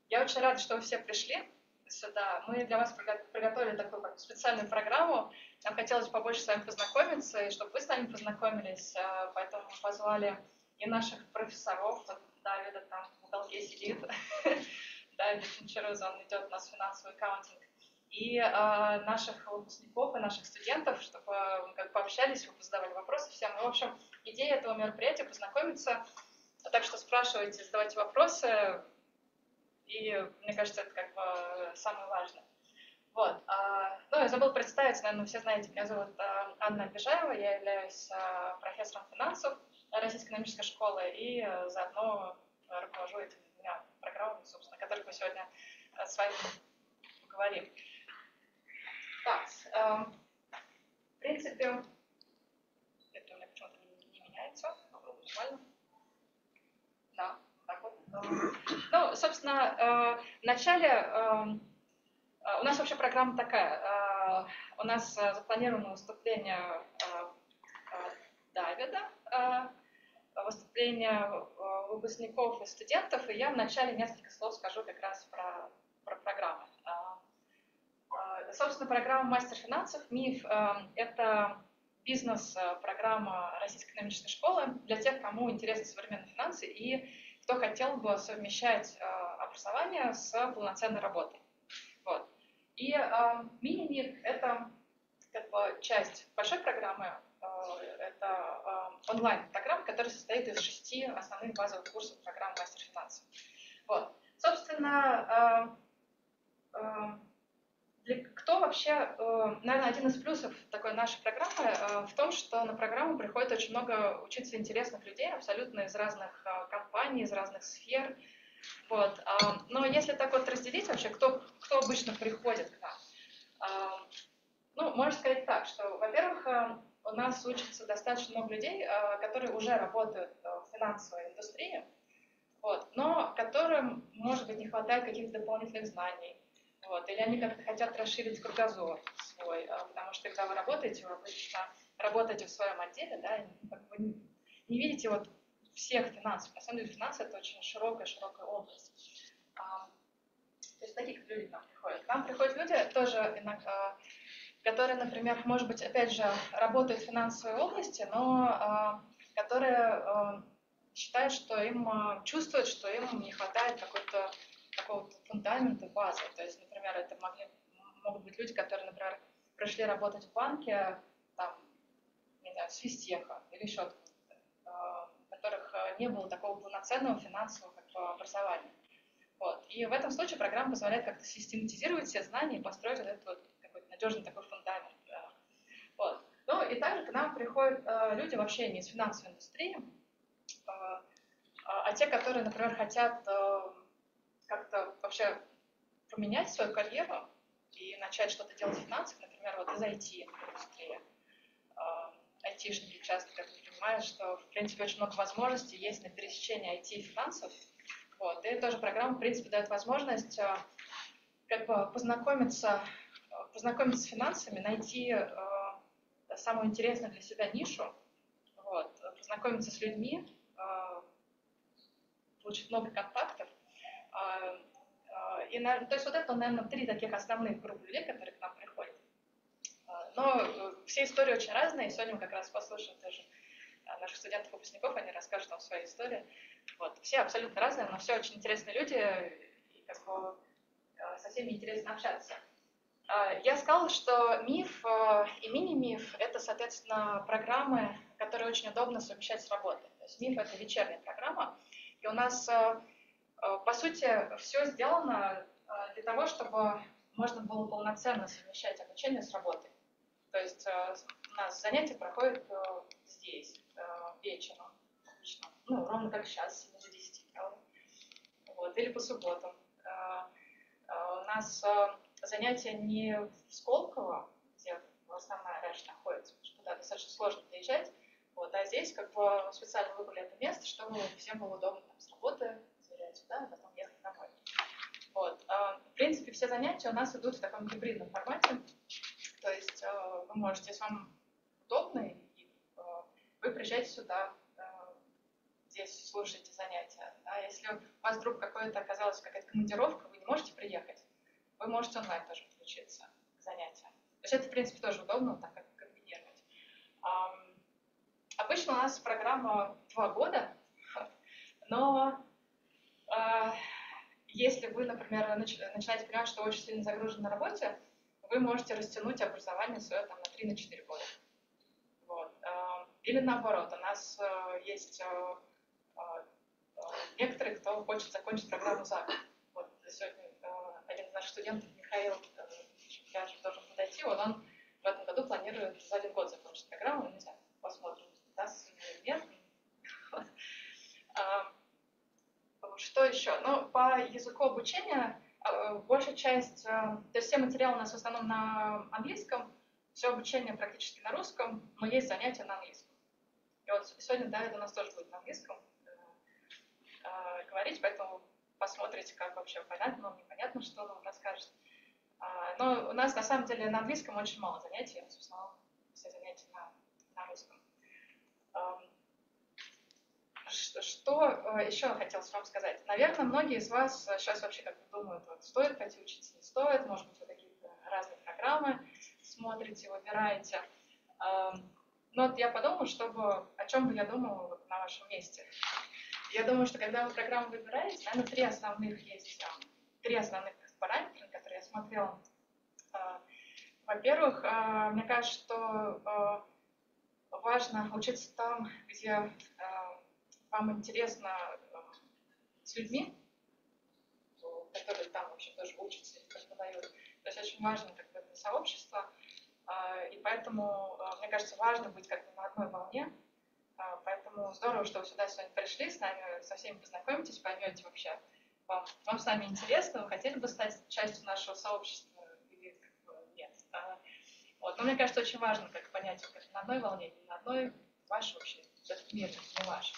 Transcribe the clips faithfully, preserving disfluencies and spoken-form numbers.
Я очень рада, что вы все пришли сюда. Мы для вас приготовили такую как специальную программу. Нам хотелось побольше с вами познакомиться, и чтобы вы с нами познакомились, поэтому мы позвали и наших профессоров. Вот Давида там в уголке сидит. Давид Ченчероза, он идет у нас финансовый аккаунтинг. И э, наших выпускников и наших студентов, чтобы мы как пообщались, вы задавали вопросы всем. И, в общем, идея этого мероприятия — познакомиться. Так что спрашивайте, задавайте вопросы. И мне кажется, это как бы самое важное. Вот. А, ну, я забыла представиться, наверное, все знаете, меня зовут а, Анна Обижаева, я являюсь а, профессором финансов Российской экономической школы и а, заодно руковожу этими двумя программами, собственно, о которых мы сегодня а, с вами поговорим. Так, а, в принципе, это у меня почему-то не, не меняется, нормально. Да, так вот. Ну, собственно, в начале у нас вообще программа такая. У нас запланировано выступление Давида, выступление выпускников и студентов, и я вначале несколько слов скажу как раз про, про программу. Собственно, программа «Мастер финансов», МИФ, это бизнес-программа Российской экономической школы для тех, кому интересны современные финансы и кто хотел бы совмещать образование с полноценной работой. Вот. И э, мини-МИФ — это как бы часть большой программы, э, это э, онлайн-программа, которая состоит из шести основных базовых курсов программы «Мастер финансов». Вот. Собственно, э, э, для, кто вообще, э, наверное, один из плюсов такой нашей программы э, в том, что на программу приходит очень много учиться интересных людей, абсолютно из разных э, компаний, из разных сфер. Вот. Но если так вот разделить вообще, кто, кто обычно приходит к нам, ну, можно сказать так, что, во-первых, у нас учатся достаточно много людей, которые уже работают в финансовой индустрии, вот, но которым, может быть, не хватает каких-то дополнительных знаний, вот, или они как-то хотят расширить кругозор свой, потому что когда вы работаете, вы обычно работаете в своем отделе, да, и как бы не видите вот всех финансов. На самом деле финансы — это очень широкая-широкая область. То есть таких людей к нам приходят. К нам приходят люди тоже, иногда, которые, например, может быть, опять же, работают в финансовой области, но которые считают, что им, чувствуют, что им не хватает какого-то такого фундамента, базы. То есть, например, это могли, могут быть люди, которые, например, пришли работать в банке, там, не знаю, с физтеха или еще откуда-то, у которых не было такого полноценного финансового как бы образования. Вот. И в этом случае программа позволяет как-то систематизировать все знания и построить вот этот вот какой-то надежный такой фундамент. Вот. Ну и также к нам приходят э, люди вообще не из финансовой индустрии, э, а те, которые, например, хотят э, как-то вообще поменять свою карьеру и начать что-то делать в финансах, например, вот из ай ти-индустрии. Э, айтишники часто как бы понимают, что, в принципе, очень много возможностей есть на пересечении ай ти и финансов. Вот. И тоже программа, в принципе, дает возможность э, как бы познакомиться, познакомиться с финансами, найти э, самую интересную для себя нишу, вот, познакомиться с людьми, э, получить много контактов. Э, э, и, наверное, то есть вот это, наверное, три таких основных группы людей, которые к нам приходят. Э, но э, все истории очень разные, и сегодня мы как раз послушаем тоже наших студентов-выпускников, они расскажут нам свои истории. Вот. Все абсолютно разные, но все очень интересные люди, и как бы со всеми интересно общаться. Я сказала, что МИФ и мини-МИФ — это, соответственно, программы, которые очень удобно совмещать с работой. То есть МИФ — это вечерняя программа, и у нас, по сути, все сделано для того, чтобы можно было полноценно совмещать обучение с работой. То есть у нас занятия проходят здесь, вечером, обычно, ну, ровно как сейчас, сегодня до десяти, правда? Вот, или по субботам. У нас занятия не в Сколково, где основная раньше находится, потому что туда достаточно сложно доезжать, вот, а здесь как бы специально выбрали это место, чтобы всем было удобно там, с работы заезжать сюда, а потом ехать домой. Вот. В принципе, все занятия у нас идут в таком гибридном формате, то есть вы можете, если вам удобно, вы приезжаете сюда, здесь слушаете занятия. А если у вас вдруг какое-то оказалась какая-то командировка, вы не можете приехать, вы можете онлайн тоже подключиться к занятиям. То есть это, в принципе, тоже удобно, так как комбинировать. Обычно у нас программа два года, но э, если вы, например, нач начинаете понимать, что очень сильно загружены на работе, вы можете растянуть образование свое там, на три-четыре года. Вот. Э, или наоборот, у нас э, есть э, э, некоторые, кто хочет закончить программу за год. Вот сегодня э, один из наших студентов, Михаил, э, я же должен подойти, вот он в этом году планирует за один год закончить программу, не знаю, посмотрим. Нет. Что еще? Ну, по языку обучения большая часть, то есть все материалы у нас в основном на английском, все обучение практически на русском, но есть занятия на английском. И вот сегодня Давид у нас тоже будет на английском э, говорить, поэтому посмотрите, как вообще понятно, вам непонятно, что он вам расскажет. Но у нас на самом деле на английском очень мало занятий, в основном все занятия на, на русском. Что, что еще хотелось вам сказать? Наверное, многие из вас сейчас вообще как бы думают, вот, стоит пойти учиться, не стоит, может быть, вы какие-то разные программы смотрите, выбираете. Но вот я подумала, чтобы, о чем бы я думала вот, на вашем месте. Я думаю, что когда вы программу выбираете, наверное, три основных есть, три основных параметра, которые я смотрела. Во-первых, мне кажется, что важно учиться там, где вам интересно э, с людьми, которые там вообще тоже учатся или преподают. То есть очень важно как бы, сообщество, э, и поэтому, э, мне кажется, важно быть как бы на одной волне. Э, поэтому здорово, что вы сюда сегодня пришли, с нами, со всеми познакомитесь, поймете вообще, вам, вам с нами интересно, вы хотели бы стать частью нашего сообщества или как бы, нет. Э, вот. Но мне кажется, очень важно как понять, как на одной волне, не на одной, ваш вообще, этот мир, не ваш.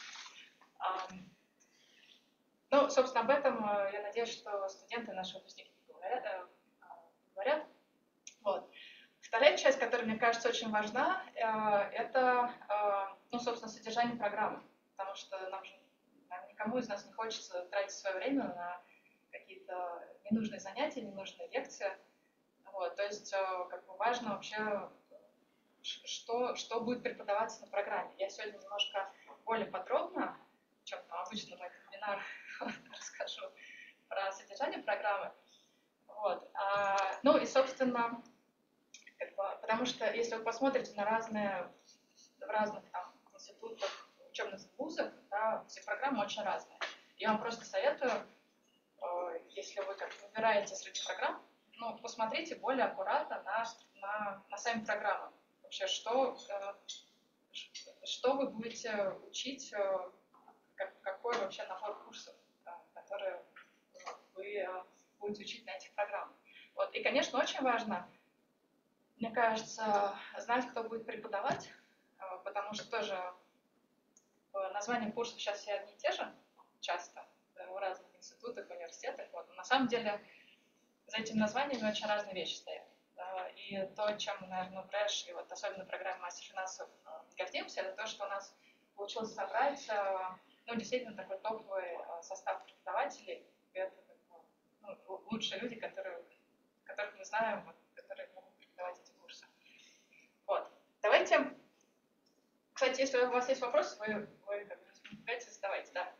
Ну, собственно, об этом я надеюсь, что студенты, наши выпускники говорят. говорят. Вот. Вторая часть, которая, мне кажется, очень важна, это, ну, собственно, содержание программы. Потому что нам же, никому из нас не хочется тратить свое время на какие-то ненужные занятия, ненужные лекции. Вот. То есть, как бы важно вообще, что, что будет преподаваться на программе. Я сегодня немножко более подробно, чем там, обычно на этом вебинаре расскажу про содержание программы. Вот. А, ну и, собственно, как бы, потому что если вы посмотрите на разные, в разных там, институтах, учебных вузах, да, все программы очень разные. Я вам просто советую, э, если вы как выбираете среди программ, ну, посмотрите более аккуратно на, на, на сами программы. Вообще, что, э, что вы будете учить, э, какой вообще набор курсов, которые вы будете учить на этих программах. Вот. И, конечно, очень важно, мне кажется, знать, кто будет преподавать, потому что тоже названия курсов сейчас все одни и те же, часто, в разных институтах, университетах. Вот. Но на самом деле за этими названиями очень разные вещи стоят. И то, чем мы, наверное, в Рэш, и вот особенно программа «Мастер финансов» гордимся, это то, что у нас получилось собрать ну, действительно такой топовый состав преподавателей. Это ну, лучшие люди, которые, которых мы знаем, которые могут преподавать эти курсы. Вот. Давайте, кстати, если у вас есть вопросы, вы, вы как бы давайте задавайте, да.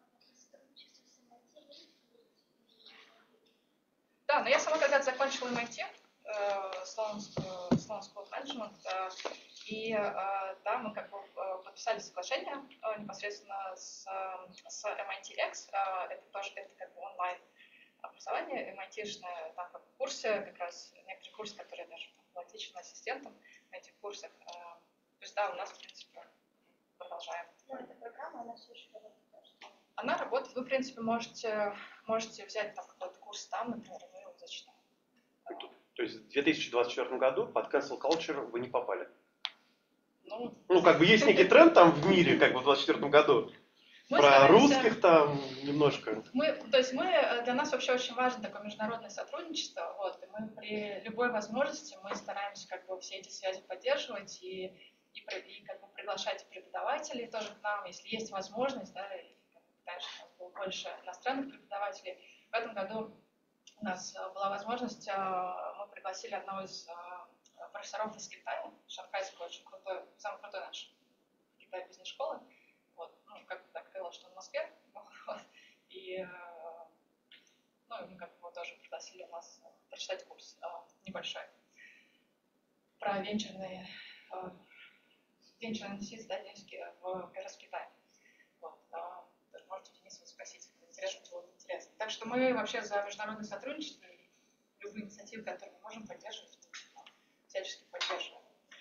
Да, но я сама когда-то закончила эм ай ти, Sloan School of Management, и да, мы как бы подписали соглашение непосредственно с, с эм ай ти экс, это тоже это как бы онлайн образование, эм ай ти-шное, там как в курсе, как раз некоторые курсы, которые даже была личным ассистентом на этих курсах. То есть да, у нас, в принципе, продолжаем. Но эта программа, она все еще работает. Она работает, вы, в принципе, можете, можете взять там какой-то курс там, например, мы его зачитаем. То есть в две тысячи двадцать четвёртом году под cancel culture вы не попали? Ну, ну, как бы есть некий тренд там в мире, как бы в двадцать четвёртом году. Мы Про стараемся... русских там немножко. Мы, то есть мы, для нас вообще очень важно такое международное сотрудничество. Вот, и мы при любой возможности мы стараемся как бы все эти связи поддерживать и, и, и как бы приглашать преподавателей тоже к нам, если есть возможность, да, раньше у нас было больше иностранных преподавателей. В этом году у нас была возможность, мы пригласили одного из профессоров из Китая, шанхайского, очень крутой, самый крутой наш в Китае бизнес-школы. Вот, ну, как так было, что в Москве. Вот, и ну, мы как бы его тоже пригласили у нас прочитать курс небольшой про венчурные, венчурные инвестиции, да, денежки в, как раз в Китае. Вот, тоже можете Дениса спросить, интересно, было интересно. Так что мы вообще за международное сотрудничество и любые инициативы, которые мы можем поддерживать, всячески поддерживаем.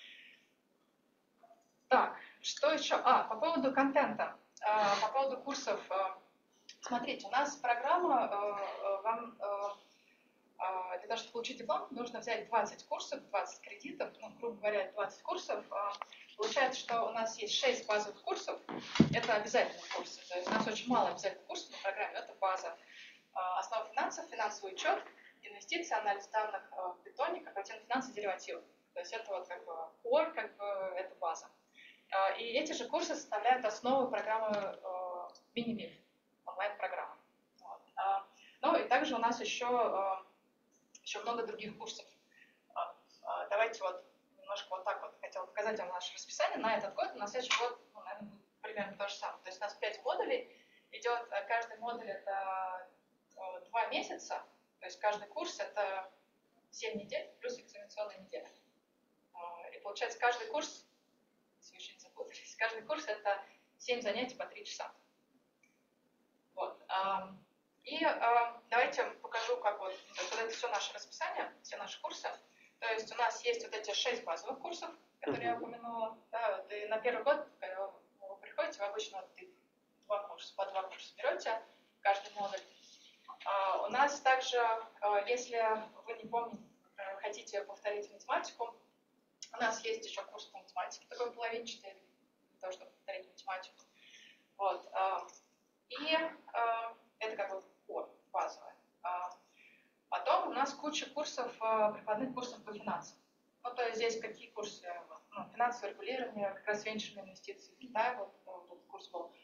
Так, что еще? А, по поводу контента, по поводу курсов. Смотрите, у нас программа, вам для того, чтобы получить диплом, нужно взять двадцать курсов, двадцать кредитов, ну, грубо говоря, двадцать курсов. Получается, что у нас есть шесть базовых курсов, это обязательные курсы. То есть у нас очень мало обязательных курсов на программе, это база. Основа финансов, финансовый учет, инвестиции, анализ данных в питоне, корпоративные финансы, деривативы. То есть это вот как бы core, как бы это база. И эти же курсы составляют основу программы мини-миф, онлайн-программы. Вот. Ну и также у нас еще, еще много других курсов. Давайте вот немножко вот так вот хотела показать вам наше расписание на этот год. На следующий год, ну, наверное, будет примерно то же самое. То есть у нас пять модулей. Идет, каждый модуль это два месяца. То есть каждый курс это семь недель плюс экзаменационная неделя. И получается каждый курс, если не запутались, каждый курс это семь занятий по три часа. Вот. И давайте покажу, как вот, вот это все наше расписание, все наши курсы. То есть у нас есть вот эти шесть базовых курсов, которые я упомянула. Да, вот, и на первый год, когда вы приходите, вы обычно вот, два курса, по два курса берете, каждый модуль. У нас также, если вы не помните, хотите повторить математику, у нас есть еще курс по математике, такой половинчатый, для того, чтобы повторить математику. Вот. И это как бы core, базовое. Потом у нас куча курсов, прикладных курсов по финансам. Ну, то есть здесь какие курсы? Ну, финансовое регулирование, как раз венчурные инвестиции в Китае, вот, вот этот курс был.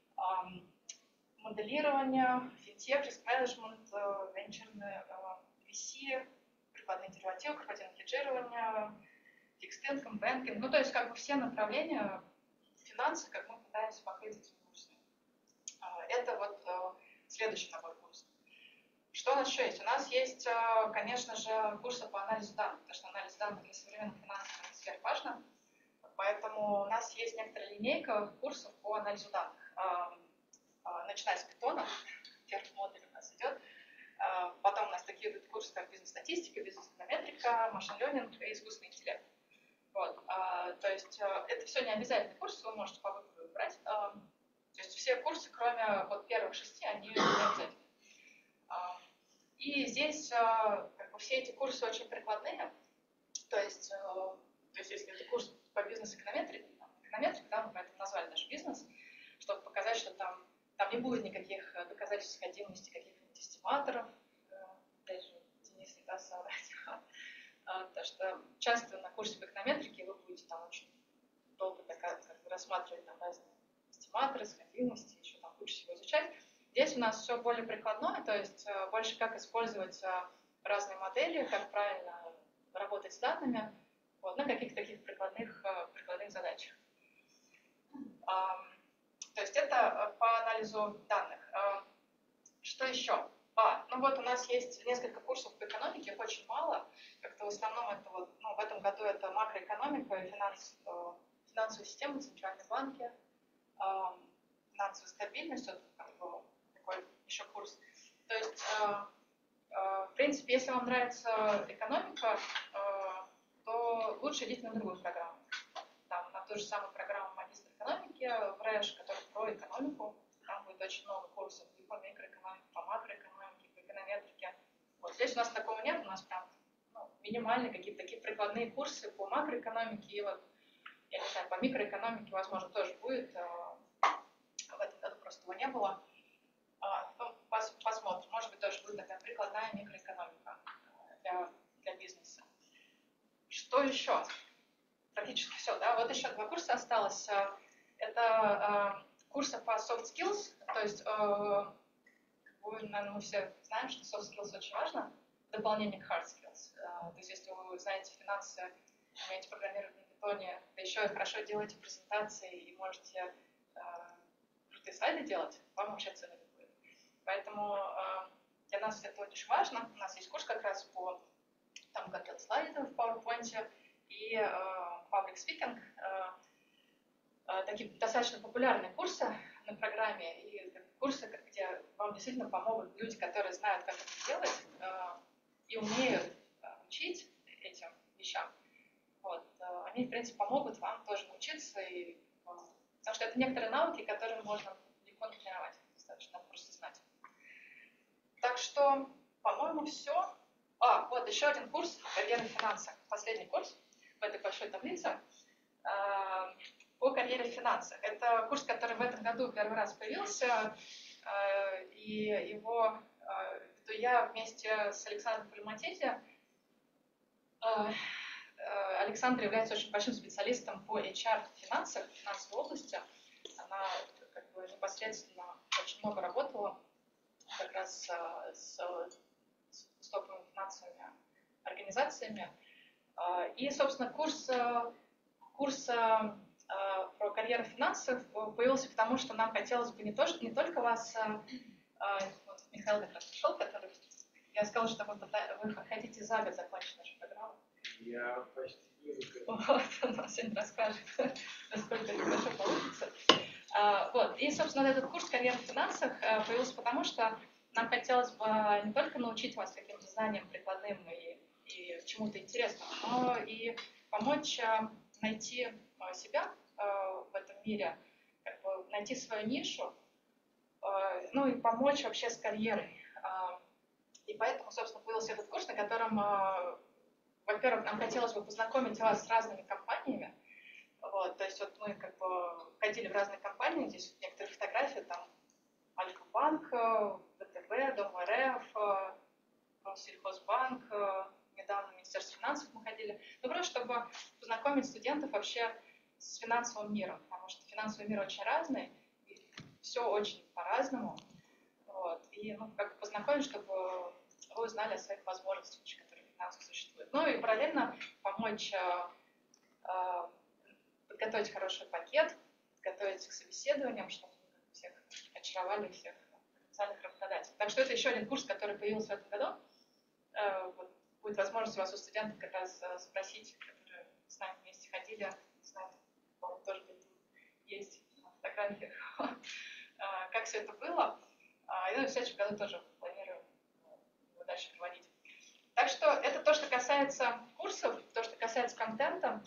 Моделирование, финтех, риск-менеджмент, венчурные ви си, прикладные деривативы, корпоративное хеджирование, фикст-инком, бэнкинг. Ну, то есть как бы все направления финансы, как мы пытаемся покрыть этим курсом. Это вот следующий набор курсов. Что у нас еще есть? У нас есть, конечно же, курсы по анализу данных, потому что анализ данных для современных финансовых сфер важно. Поэтому у нас есть некоторая линейка курсов по анализу данных. Начиная с питона, первый модуль у нас идет. Потом у нас такие курсы, как бизнес-статистика, бизнес-эконометрика, машин-ленинг и искусственный интеллект. Вот. То есть это все не обязательные курсы, вы можете по выбору выбрать. То есть все курсы, кроме вот первых шести, они не обязательны. И здесь как бы, все эти курсы очень прикладные. То есть, то есть если это курс по бизнес-эконометрике, эконометрике, да, мы поэтому назвали даже бизнес, чтобы показать, что там, там не будет никаких доказательств сходимости каких-нибудь эстиматоров. Опять же, Денис не даст соврать. Потому что часто на курсе по эконометрике вы будете там очень долго как бы, рассматривать там, разные эстиматоры, сходимости, еще там кучу всего изучать. Здесь у нас все более прикладное, то есть больше как использовать разные модели, как правильно работать с данными, вот, на каких-то таких прикладных, прикладных задачах. То есть это по анализу данных. Что еще? А, ну вот у нас есть несколько курсов по экономике, их очень мало. Как-то в основном это вот, ну, в этом году это макроэкономика и финанс, финансовая система, центральные банки, финансовая стабильность, вот, как бы, такой еще курс. То есть, в принципе, если вам нравится экономика, то лучше идите на другую программу. Там, на ту же самую программу магистра экономики в РЭШ, которая про экономику. Там будет очень много курсов и по микроэкономике, по макроэкономике, по эконометрике. Вот здесь у нас такого нет, у нас прям ну, минимальные какие-то такие прикладные курсы по макроэкономике. И вот, я не знаю, по микроэкономике, возможно, тоже будет. В этом году просто его не было. Ну, посмотрим. Может быть, тоже будет такая прикладная микроэкономика для, для бизнеса. Что еще? Практически все, да? Вот еще два курса осталось. Это курсы по soft skills, то есть, э, вы, наверное, мы все знаем, что soft skills очень важно, в дополнение к hard skills. Э, то есть, если вы знаете финансы, умеете программировать на питоне, да еще и хорошо делаете презентации и можете э, крутые слайды делать, вам вообще цены не будет. Поэтому э, для нас это очень важно. У нас есть курс как раз по тому, как делать слайды в PowerPoint и э, public speaking. Э, э, такие достаточно популярные курсы на программе и курсы, где вам действительно помогут люди, которые знают, как это делать э, и умеют э, учить этим вещам. Вот. Э, они, в принципе, помогут вам тоже научиться, и, э, потому что это некоторые навыки, которые можно легко натренировать, достаточно просто знать. Так что, по-моему, все. А, вот еще один курс «Карьера в финансах». Последний курс в этой большой таблице э, по карьере в финансах. Это курс, который в этом году первый раз появился, э, и его э, веду я вместе с Александром Полиматиди. Э, э, Александра является очень большим специалистом по эйч ар в финансах, в финансовой области. Она как бы непосредственно очень много работала как раз э, с, с топовыми финансовыми организациями. Э, и, собственно, курс, э, курс э, про карьеру финансов появился потому, что нам хотелось бы не, то, не только вас, а, вот Михаил как раз пришел, который, я сказала, что вы, вы хотите за год закончить нашу программу. Я почти вижу. Вот, он вам сегодня расскажет, насколько это хорошо получится. А, вот, и, собственно, этот курс «Карьера в финансах» появился потому, что нам хотелось бы не только научить вас каким-то знаниям прикладным и, и чему-то интересному, но и помочь найти себя э, в этом мире, как бы найти свою нишу, э, ну и помочь вообще с карьерой. Э, и поэтому, собственно, появился этот курс, на котором, э, во-первых, нам хотелось бы познакомить вас с разными компаниями. Вот, то есть вот мы как бы ходили в разные компании, здесь некоторые фотографии, там Альфа-банк, ВТБ, Дом РФ, Россельхозбанк, недавно в Министерство финансов мы ходили. Ну, просто чтобы познакомить студентов вообще с финансовым миром, потому что финансовый мир очень разный, и все очень по-разному. Вот. И ну, как бы познакомить, чтобы вы узнали о своих возможностях, которые в финансах существуют. Ну и параллельно помочь э, э, подготовить хороший пакет, подготовить к собеседованиям, чтобы всех очаровали, всех потенциальных работодателей. Так что это еще один курс, который появился в этом году. Э, вот, будет возможность у вас у студентов как раз э, спросить, которые с нами вместе ходили, знают, по-моему, тоже есть фотографии, как все это было. И в следующем году тоже планирую его дальше проводить. Так что это то, что касается курсов, то, что касается контента.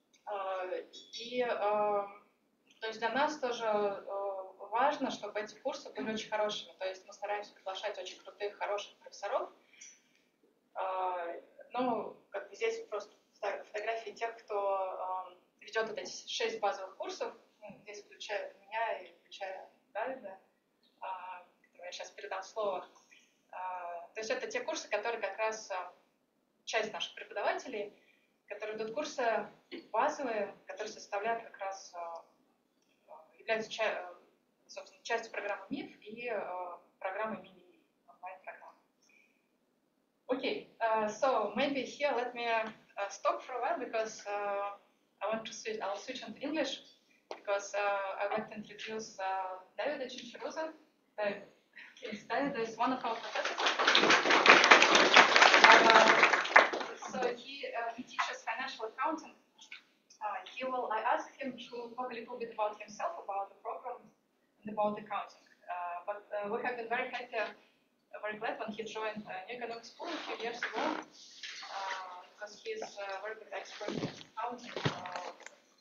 И то есть для нас тоже важно, чтобы эти курсы были очень хорошими. То есть мы стараемся приглашать очень крутых, хороших профессоров. Ну, как бы здесь просто фотографии тех, кто э, ведет вот эти шесть базовых курсов, ну, здесь включая меня и включая Давида, э, которому я сейчас передам слово. Э, то есть это те курсы, которые как раз э, часть наших преподавателей, которые ведут курсы базовые, которые составляют как раз, э, являются ча- собственно, частью программы МИФ и э, программы мини-МИФ, онлайн-программы. Okay, uh, so maybe here let me uh, stop for a while because uh, I want to switch. I'll switch into English because uh, I want to introduce uh, David Chinchiruza. David, yes, David is one of our professors. Uh, so he uh, he teaches financial accounting. Uh, he will. I asked him to talk a little bit about himself, about the program, and about accounting. Uh, but uh, we have been very happy. Very glad when he joined uh, New Economic School a few years ago uh, because he is a very good expert in accounting, uh,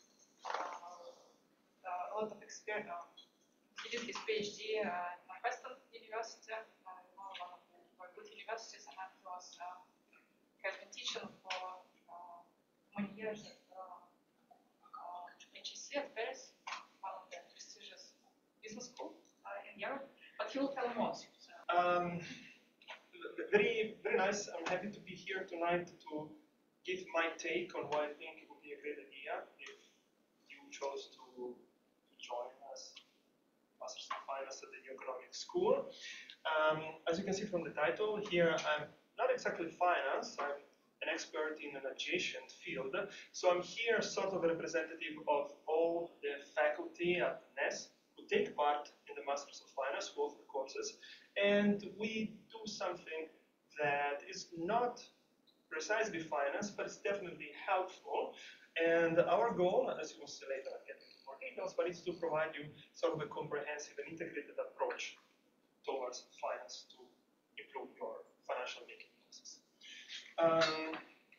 uh, a lot of experience. Uh, he did his PhD uh, at Northwestern University, uh, one of the very good universities, and he was uh, has been teaching for uh, many years at uh, uh, H E C at Paris, one of the prestigious business schools uh, in Europe. But he will tell more. Um, very, very nice. I'm happy to be here tonight to give my take on why I think it would be a great idea if you chose to, to join us, Masters in Finance at the New Economics School. Um, as you can see from the title here, I'm not exactly finance, I'm an expert in an adjacent field. So I'm here sort of a representative of all the faculty at N E S who take part in the Masters of Finance, who offer courses, and we do something that is not precisely finance, but it's definitely helpful. And our goal, as you will see later, I'll get into more details, but it's to provide you sort of a comprehensive and integrated approach towards finance to improve your financial making process. Um,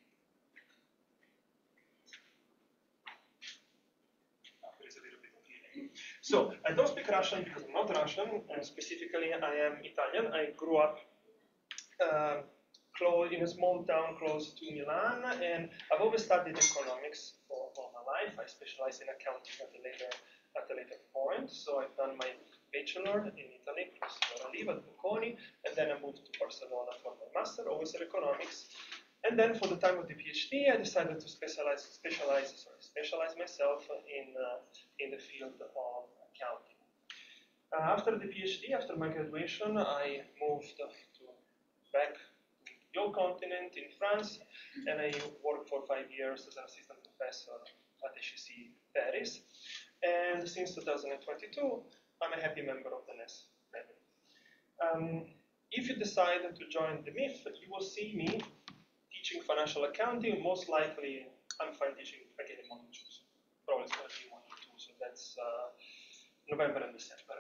there is a little bit of delay. So I don't speak Russian because I'm not Russian, and specifically I am Italian. I grew up uh, close, in a small town close to Milan, and I've always studied economics for all my life. I specialize in accounting at a later at a later point. So I've done my bachelor in Italy, close to where I live, at Bocconi, and then I moved to Barcelona for my master, always in economics. And then for the time of the PhD, I decided to specialize, specialize, sorry, specialize myself in uh, in the field of accounting. Uh, after the PhD, after my graduation, I moved to back to the old continent in France, and I worked for five years as an assistant professor at H E C Paris. And since two thousand twenty-two, I'm a happy member of the N E S family. Um, if you decide to join the M I F, you will see me teaching financial accounting. Most likely, I'm fine teaching again in module two. So probably it's going to be module two, so that's uh, November and December.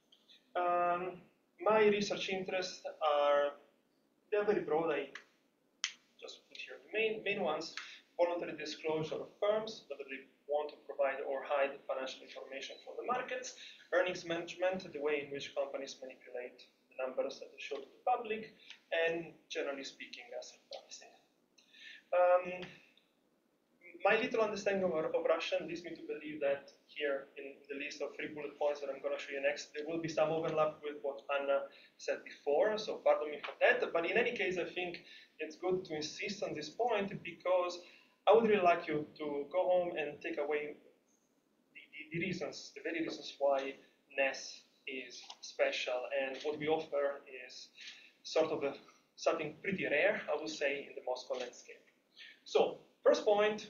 Um, my research interests are, they're very broad. I just put here the main, main ones. Voluntary disclosure of firms, whether they want to provide or hide financial information for the markets, earnings management, the way in which companies manipulate the numbers that they show to the public, and generally speaking, asset pricing. Um, my little understanding of, of Russian leads me to believe that here in the list of three bullet points that I'm going to show you next, there will be some overlap with what Anna said before, so pardon me for that. But in any case, I think it's good to insist on this point because I would really like you to go home and take away the, the, the reasons, the very reasons why N E S is special, and what we offer is sort of a, something pretty rare, I would say, in the Moscow landscape. So, first point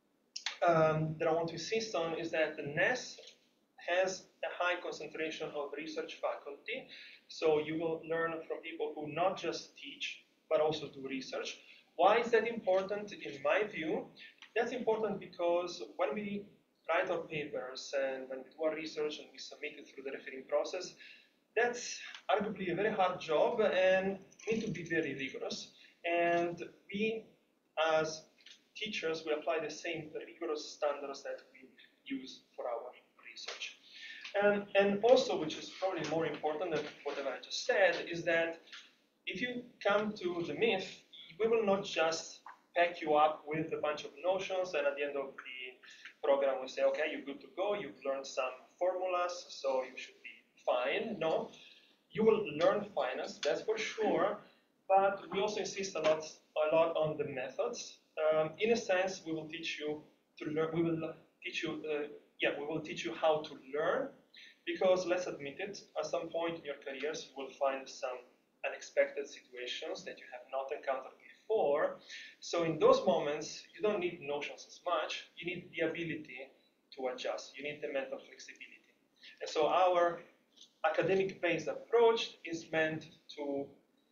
um, that I want to insist on is that the N E S has a high concentration of research faculty, so you will learn from people who not just teach, but also do research. Why is that important? In my view, that's important because when we write our papers and when we do our research and we submit it through the refereeing process, that's arguably a very hard job and need to be very rigorous. And we, as teachers, we apply the same rigorous standards that we use for our research. And, and also, which is probably more important than whatever I just said, is that if you come to the M I F, we will not just pack you up with a bunch of notions and at the end of the program we say, okay, you're good to go, you've learned some formulas, so you should be fine. No, you will learn finance, that's for sure, but we also insist a lot, a lot on the methods. Um, in a sense, we will teach you to learn, we will teach you, uh, yeah, we will teach you how to learn, because let's admit it, at some point in your careers, you will find some unexpected situations that you have not encountered before. So in those moments, you don't need notions as much, you need the ability to adjust, you need the mental flexibility. And so our academic-based approach is meant to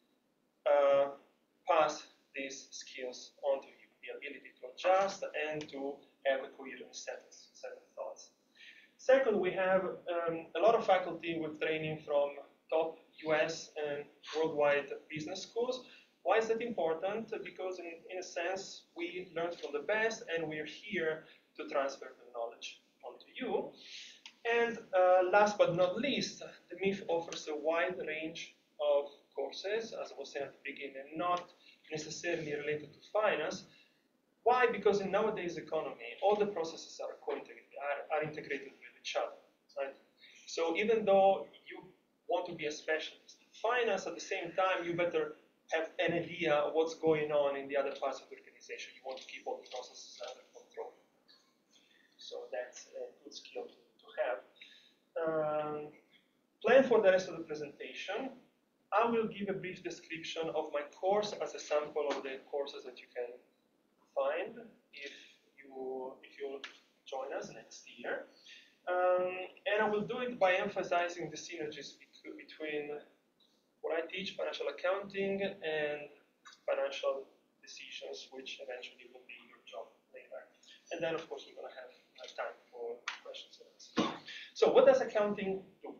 uh, pass these skills on to you, the ability to adjust and to have a coherent set of, set of thoughts. Second, we have um, a lot of faculty with training from top U S and worldwide business schools. Why is that important? Because in, in a sense, we learn from the best and we're here to transfer the knowledge onto you. And uh, last but not least, the M I F offers a wide range of courses, as I was saying at the beginning, not necessarily related to finance. Why? Because in nowadays economy, all the processes are co-integrated, are, are integrated with each other, right? So even though you want to be a specialist in finance, at the same time, you better have an idea of what's going on in the other parts of the organization. You want to keep all the processes under control. So that's a good skill to, to have. Um, plan for the rest of the presentation, I will give a brief description of my course as a sample of the courses that you can find if you if you join us next year. Um, and I will do it by emphasizing the synergies between what I teach, financial accounting, and financial decisions, which eventually will be your job later. And then, of course, we're going to have, have time for questions and answers. So what does accounting do?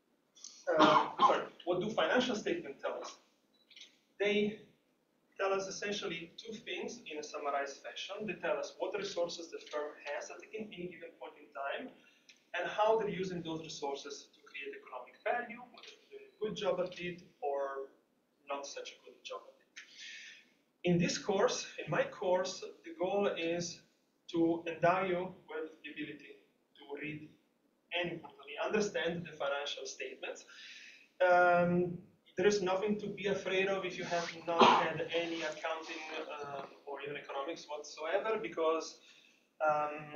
Uh, sorry, what do financial statements tell us? They tell us essentially two things in a summarized fashion. They tell us what resources the firm has at any given point in time, and how they're using those resources to create economic value, whether they're doing a good job at it or not such a good job at it. In this course, in my course, the goal is to endow you with the ability to read and importantly understand the financial statements. Um, there is nothing to be afraid of if you have not had any accounting um, or even economics whatsoever, because um,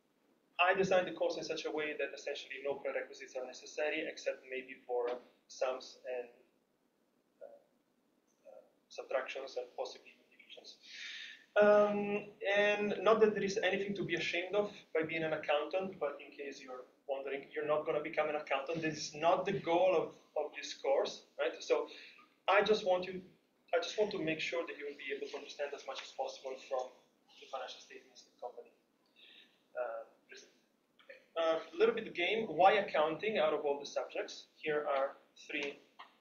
I designed the course in such a way that essentially no prerequisites are necessary, except maybe for sums and uh, uh, subtractions and possibly divisions. Um, and not that there is anything to be ashamed of by being an accountant, but in case you're wondering, you're not going to become an accountant. This is not the goal of, of this course, right? So I just want you, I just want to make sure that you will be able to understand as much as possible from the financial statements the company uh, presents. A uh, little bit of game. Why accounting out of all the subjects? Here are three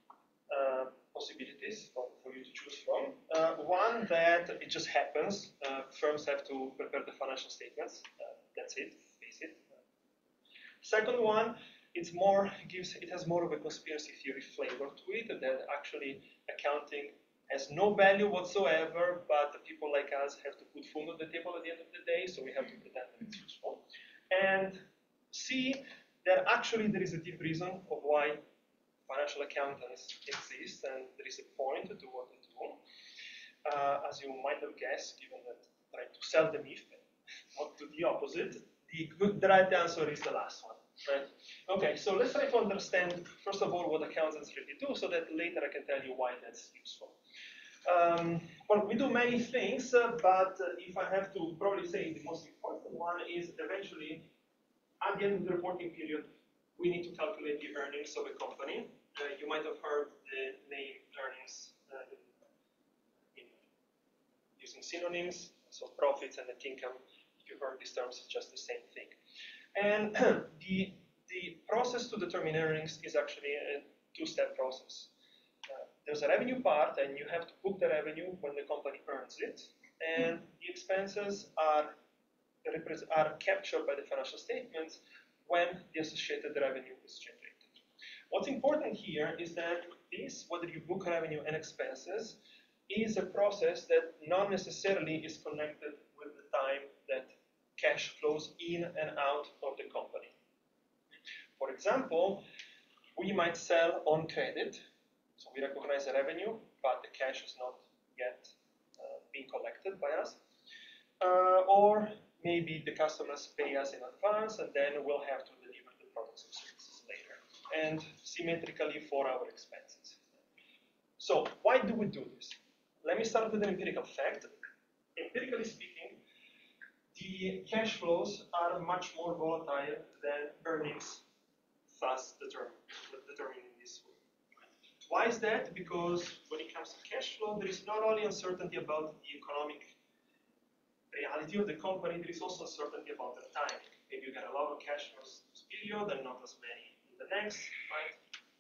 uh, possibilities for, for you to choose from. Uh, one, that it just happens. Uh, firms have to prepare the financial statements. Uh, that's it. Face it. Second one, it's more gives it has more of a conspiracy theory flavor to it. That actually accounting has no value whatsoever, but the people like us have to put food on the table at the end of the day, so we have to pretend that it's useful. And C, that actually there is a deep reason of why financial accountants exist, and there is a point to what they do. Uh, as you might have guessed, given that trying to sell the myth, not to the opposite, the good, the right answer is the last one, right? Okay, so let's try to understand, first of all, what accountants really do, so that later I can tell you why that's useful. Um, well, we do many things, uh, but uh, if I have to probably say the most important one is eventually, at the end of the reporting period, we need to calculate the earnings of a company. Uh, you might have heard the name earnings uh, in, in using synonyms, so profits and net income. If you heard these terms, it's just the same thing. And the, the process to determine earnings is actually a two-step process. Uh, there's a revenue part, and you have to book the revenue when the company earns it, and the expenses are, are captured by the financial statements when the associated revenue is generated. What's important here is that this, whether you book revenue and expenses, is a process that not necessarily is connected with the time that cash flows in and out of the company. For example, we might sell on credit, so we recognize the revenue, but the cash is not yet uh, being collected by us. Uh, or maybe the customers pay us in advance, and then we'll have to deliver the products and services later, and symmetrically for our expenses. So why do we do this? Let me start with an empirical fact. Empirically speaking, the cash flows are much more volatile than earnings, thus determined, determined in this way. Why is that? Because when it comes to cash flow, there is not only uncertainty about the economic reality of the company, there is also uncertainty about the timing. Maybe you get a lot of cash flows this period and not as many in the next, right?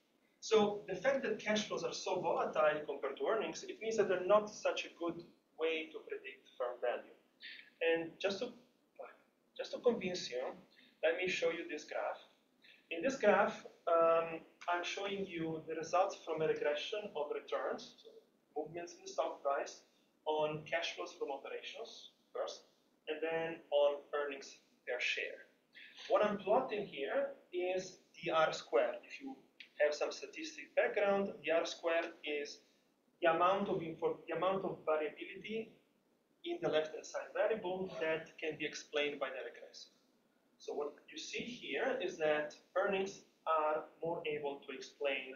So the fact that cash flows are so volatile compared to earnings, it means that they're not such a good way to predict firm value. And just to, just to convince you, let me show you this graph. In this graph, um, I'm showing you the results from a regression of returns, so movements in the stock price, on cash flows from operations first, and then on earnings per share. What I'm plotting here is the R squared. If you have some statistic background, the R squared is the amount of info, the amount of variability in the left-hand side variable that can be explained by the regressive. So what you see here is that earnings are more able to explain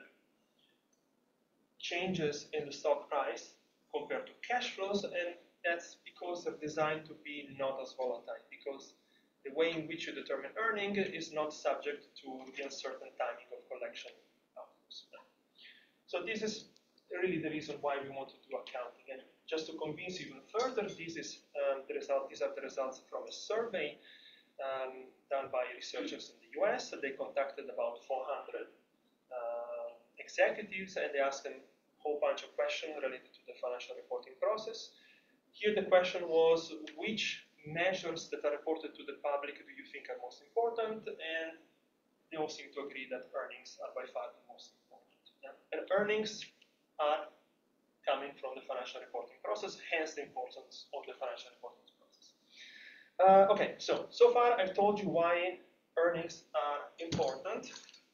changes in the stock price compared to cash flows, and that's because they're designed to be not as volatile, because the way in which you determine earning is not subject to the uncertain timing of collection outputs. So this is really the reason why we want to do accounting. And just to convince you even further, this is um, the result. These are the results from a survey um, done by researchers in the U S. So they contacted about four hundred uh, executives, and they asked them a whole bunch of questions related to the financial reporting process. Here the question was, which measures that are reported to the public do you think are most important? And they all seem to agree that earnings are by far the most important. Yeah? And earnings are coming from the financial reporting process, hence the importance of the financial reporting process. Uh, okay, so, so far I've told you why earnings are important.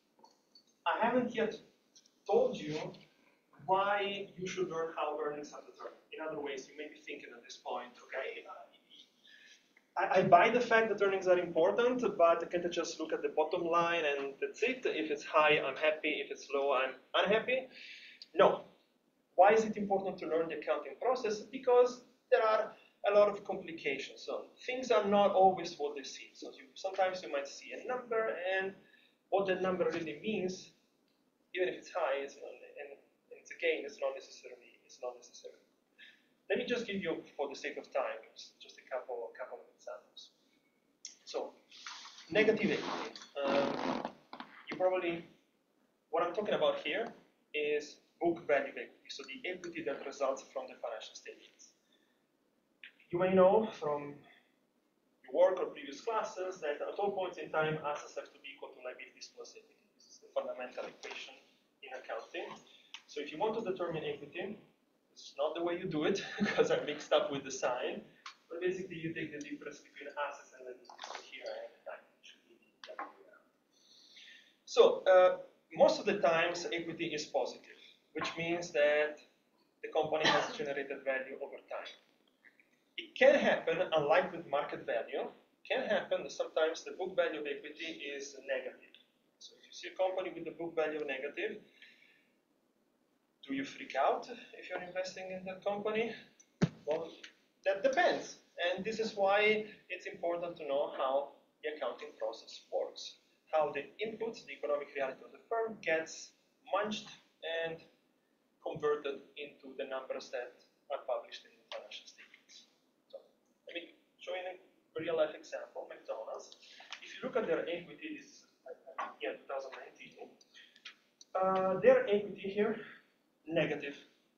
I haven't yet told you why you should learn how earnings are determined. In other ways, you may be thinking at this point, okay, I, I buy the fact that earnings are important, but I can't just look at the bottom line and that's it. If it's high, I'm happy. If it's low, I'm unhappy. No. Why is it important to learn the accounting process? Because there are a lot of complications. So things are not always what they seem. So you, sometimes you might see a number, and what that number really means, even if it's high, it's not, and, and it's a gain, it's not necessarily, it's not necessarily. Let me just give you, for the sake of time, just a couple, couple of examples. So, negative equity. Um, you probably, what I'm talking about here is book value equity, so the equity that results from the financial statements. You may know from your work or previous classes that at all points in time, assets have to be equal to liabilities plus equity. This is the fundamental equation in accounting. So if you want to determine equity, it's not the way you do it, because I'm mixed up with the sign, but basically you take the difference between assets and liabilities. So here I have time. It should be the other way around. So uh, most of the times equity is positive, which means that the company has generated value over time. It can happen, unlike with market value, can happen that sometimes the book value of equity is negative. So if you see a company with the book value negative, do you freak out if you're investing in that company? Well, that depends. And this is why it's important to know how the accounting process works. How the inputs, the economic reality of the firm, gets munched and converted into the numbers that are published in the financial statements. So, let me show you a real life example. McDonald's. If you look at their equity, this is yeah, twenty nineteen. Uh, their equity here, negative.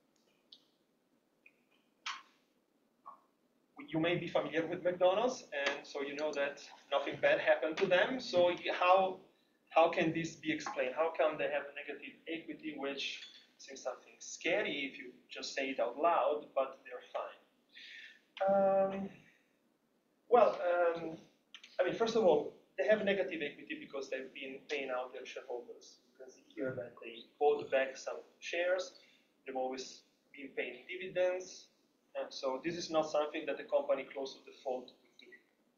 You may be familiar with McDonald's, and so you know that nothing bad happened to them. So how how can this be explained? How come they have a negative equity, which seems something scary if you just say it out loud, but they're fine? Um, well, um, I mean, first of all, they have negative equity because they've been paying out their shareholders. You can see here that they bought back some shares. They've always been paying dividends. And so this is not something that the company close to default would do.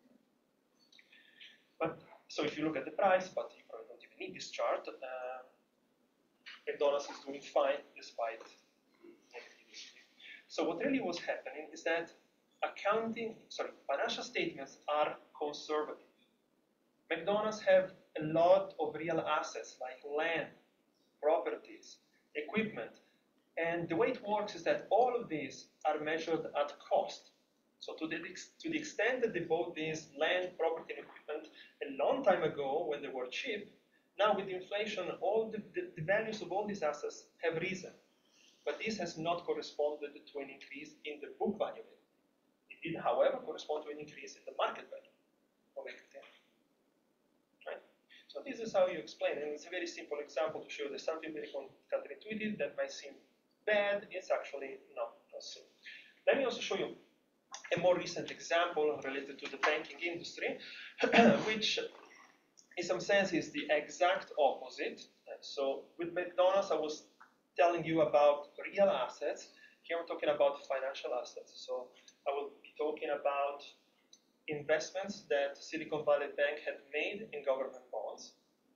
But so if you look at the price, but you probably don't even need this chart, uh, McDonald's is doing fine despite negativity. So what really was happening is that accounting, sorry, financial statements are conservative. McDonald's have a lot of real assets like land, properties, equipment. And the way it works is that all of these are measured at cost. So to the, to the extent that they bought these land, property, and equipment a long time ago when they were cheap, now with inflation, all the, the, the values of all these assets have risen. But this has not corresponded to an increase in the book value. It did, however, correspond to an increase in the market value of equity. Right? So this is how you explain, and it's a very simple example to show that something very counterintuitive that might seem bad, it's actually not so. Let me also show you a more recent example related to the banking industry, which in some sense is the exact opposite. So with McDonald's, I was telling you about real assets. Here I'm talking about financial assets. So I will be talking about investments that Silicon Valley Bank had made in government bonds.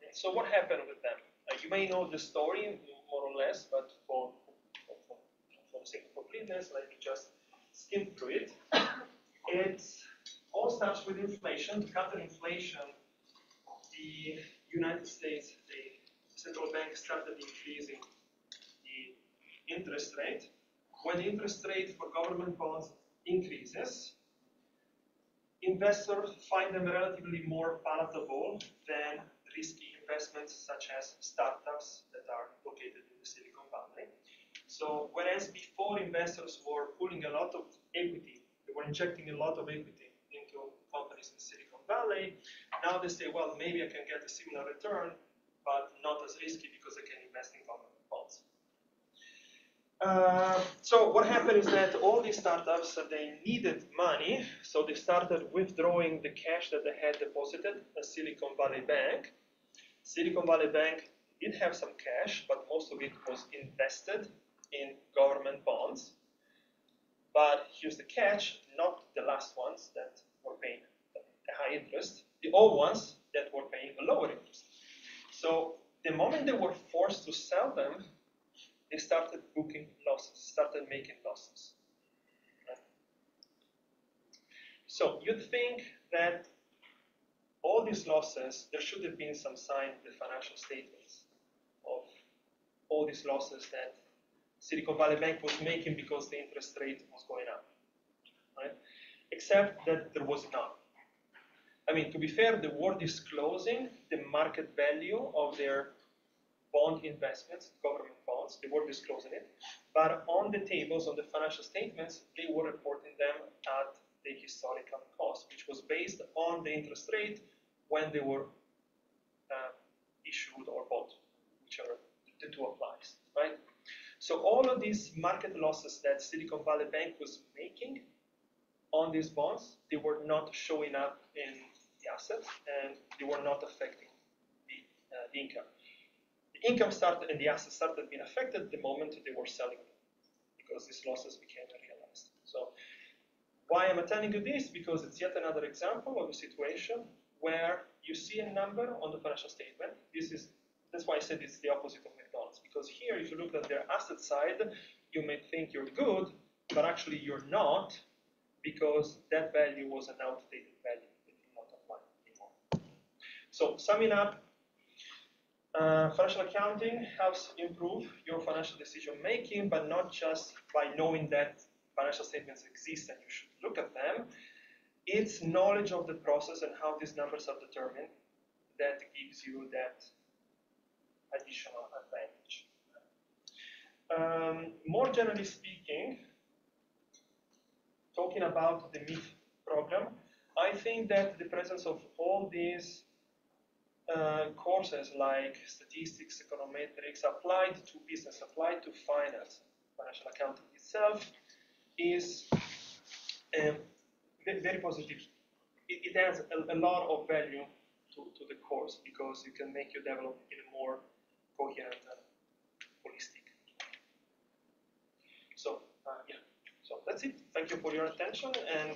So what happened with them? Uh, you may know the story more or less, but for, for, for, for the sake of completeness, let me just skim through it. It all starts with inflation. To counter inflation, the United States, the central bank started increasing the interest rate. When the interest rate for government bonds increases, investors find them relatively more palatable than risky investments such as startups that are located in the Silicon Valley. So whereas before investors were pulling a lot of equity, they were injecting a lot of equity into companies in Silicon Valley, now they say, well, maybe I can get a similar return, but not as risky because I can invest in government bonds. Uh, so what happened is that all these startups, uh, they needed money, so they started withdrawing the cash that they had deposited at Silicon Valley Bank. Silicon Valley Bank did have some cash, but most of it was invested in government bonds. But here's the catch, not the last ones that were paying a high interest, the old ones that were paying a lower interest. So the moment they were forced to sell them, they started booking losses, started making losses. Right? So you'd think that all these losses, there should have been some sign in the financial statements of all these losses that Silicon Valley Bank was making because the interest rate was going up. Right? Except that there was none. I mean, to be fair, they were disclosing the market value of their bond investments, government bonds, they were disclosing it, but on the tables, on the financial statements, they were reporting them at the historical cost, which was based on the interest rate when they were uh, issued or bought, whichever the two applies, right? So all of these market losses that Silicon Valley Bank was making on these bonds, they were not showing up in the assets, and they were not affecting the, uh, the income. The income started and the assets started being affected the moment they were selling them, because these losses became realized. So why am I telling you this? Because it's yet another example of a situation where you see a number on the financial statement. This is that's why I said it's the opposite of McDonald's, because here, if you look at their asset side, you may think you're good, but actually you're not, because that value was an outdated value that did not apply anymore. So summing up, Uh, financial accounting helps improve your financial decision making, but not just by knowing that financial statements exist and you should look at them. It's knowledge of the process and how these numbers are determined that gives you that additional advantage. Um, more generally speaking, talking about the M I F program, I think that the presence of all these Uh, courses like statistics, econometrics, applied to business, applied to finance, financial accounting itself, is um, very positive. It, it adds a, a lot of value to, to the course because you can make you develop in a more coherent and holistic way. So, uh, yeah, so that's it. Thank you for your attention, and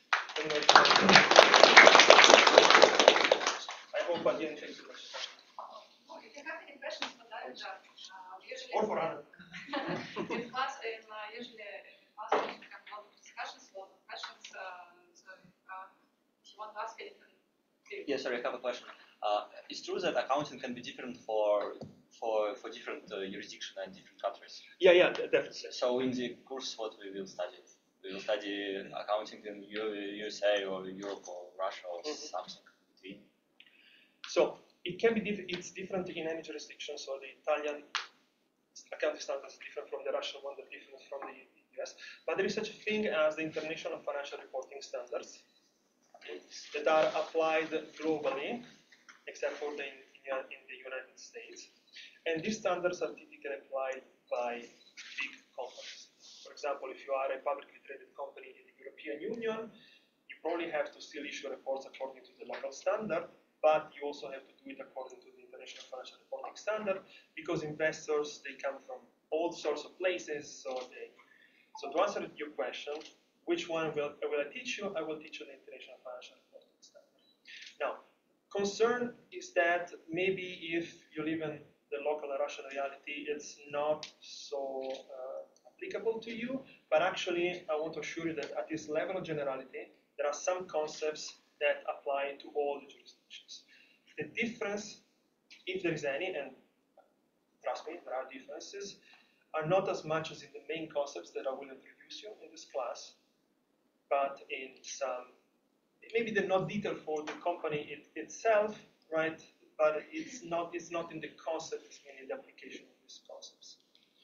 I hope I didn't take too much time. Oh, if you have any questions for David, uh, usually Or for Anna. in class, in, uh, usually in class we have a lot of discussions, a lot of questions. Uh, so uh, if you want to ask anything, please. Yeah, sorry, I have a question. Uh, it's true that accounting can be different for for for different uh, jurisdiction and different countries. Yeah, yeah, definitely. So in the course, what we will study? We will study accounting in U S A or Europe or Russia or mm-hmm. something between. So it can be diff it's different in any jurisdiction. So the Italian accounting standard is different from the Russian one, that's different from the U S. But there is such a thing as the International Financial Reporting Standards that are applied globally, except for the in, in the United States. And these standards are typically applied by big companies. For example, if you are a publicly traded company in the European Union, you probably have to still issue reports according to the local standard, but you also have to do it according to the International Financial Reporting Standard, because investors, they come from all sorts of places. So they, so to answer your question, which one will, will I teach you? I will teach you the International Financial Reporting Standard. Now, concern is that maybe if you live in the local Russian reality, it's not so uh, applicable to you, but actually I want to assure you that at this level of generality, there are some concepts that apply to all the jurisdictions. The difference, if there is any, and trust me, there are differences, are not as much as in the main concepts that I will introduce you in this class, but in some, maybe they're not detailed for the company it, itself, right? But it's not, it's not in the concept, it's mainly the application of these concepts.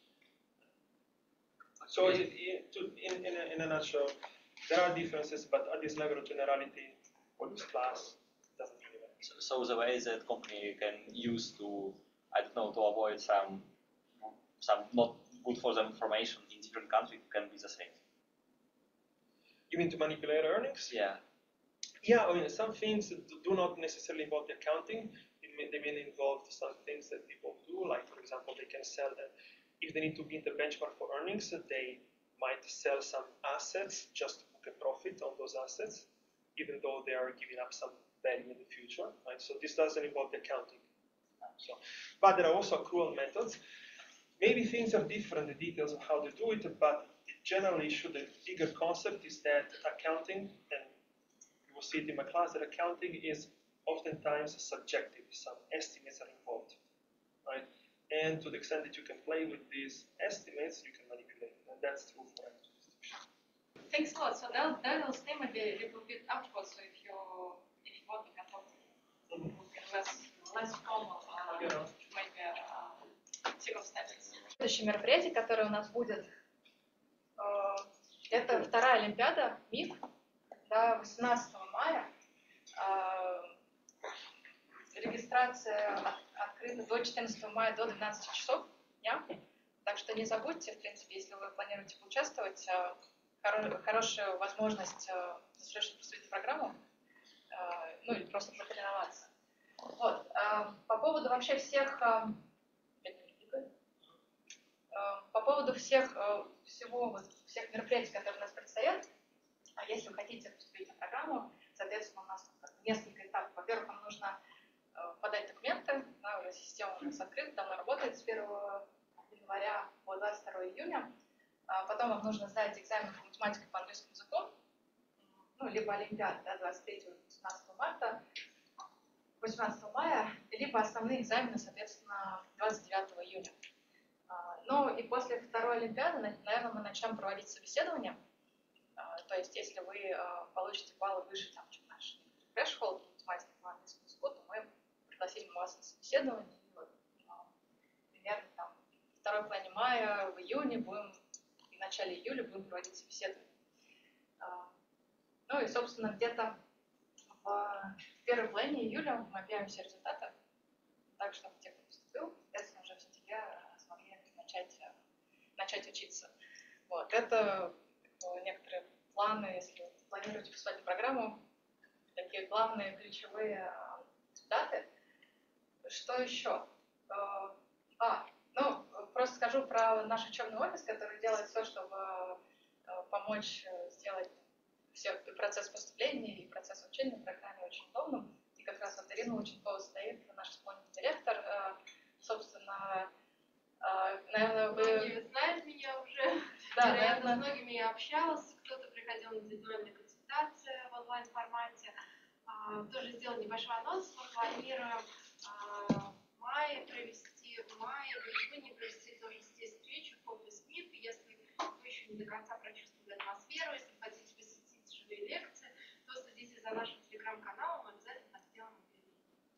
So it, it, to, in, in, a, in a nutshell, there are differences, but at this level of generality for this class, it doesn't really matter. So, so the way that company can use to, I don't know, to avoid some some not good for them information in different countries can be the same. You mean to manipulate earnings? Yeah. Yeah, I mean, some things do not necessarily involve the accounting. It may, they may involve some things that people do, like, for example, they can sell, uh, if they need to beat the benchmark for earnings, they might sell some assets just to book a profit on those assets, even though they are giving up some value in the future, right? So this doesn't involve the accounting. So, but there are also accrual methods. Maybe things are different, the details of how they do it, but the general issue, the bigger concept is that accounting, and you will see it in my class, that accounting is oftentimes subjective. Some estimates are involved, right? And to the extent that you can play with these estimates, you can manipulate, and that's true for any jurisdiction. Thanks a lot. So that, that will stay maybe a little bit afterwards. So if you if you want, we can talk mm-hmm. less less formal, uh, you know. maybe uh, circumstances. Следующее мероприятие, которое у нас будет, э, это вторая Олимпиада МИФ, да, восемнадцатого мая. Э, регистрация от, открыта до четырнадцатого мая до двенадцати часов дня. Так что не забудьте, в принципе, если вы планируете поучаствовать, э, хоро- хорошая возможность э, успешно посвятить программу, э, ну или просто потренироваться. Вот. Э, по поводу вообще всех... Э, По поводу всех, всего, вот, всех мероприятий, которые у нас предстоят, если вы хотите поступить на программу, соответственно, у нас несколько этапов. Во-первых, вам нужно подать документы, да, уже система у нас открыта, давно работает с первого января по двадцать второго июня. Потом вам нужно сдать экзамен по математике и по английскому языку, ну, либо Олимпиада, да, двадцать третьего и восемнадцатого марта, восемнадцатого мая, либо основные экзамены, соответственно, двадцать девятого июня. Ну и после второй Олимпиады, наверное, мы начнем проводить собеседование. То есть, если вы получите баллы выше, там, чем наш threshold по математике по английскому языку, то мы пригласим вас на собеседование. И вот, примерно там, в второй половине мая, в июне будем, в начале июля будем проводить собеседование. Ну и, собственно, где-то в первой половине июля мы объявим все результаты, так чтобы те, кто поступил, соответственно, уже в сентябре смогли начать, начать учиться. Вот. Это некоторые планы, если вы планируете поступать в программу, такие главные ключевые даты. Что еще? А, ну, просто скажу про наш учебный офис, который делает все, чтобы помочь сделать все процесс поступления и процесс обучения в программе очень удобным. И как раз вот Ирина Лученкова стоит, наш исполнительный директор. Собственно, наверное, вы... Многие знают меня уже. Да, Вероятно, наверное... с многими я общалась. Кто-то приходил на индивидуальные консультации в онлайн-формате. Тоже сделал небольшой анонс. Мы планируем в мае провести, в мае, в июне провести тоже здесь встречу в офис МИФ. Если вы еще не до конца прочувствовали атмосферу, если хотите посетить живые лекции, то следите за нашим телеграм-каналом, мы обязательно сделаем видео.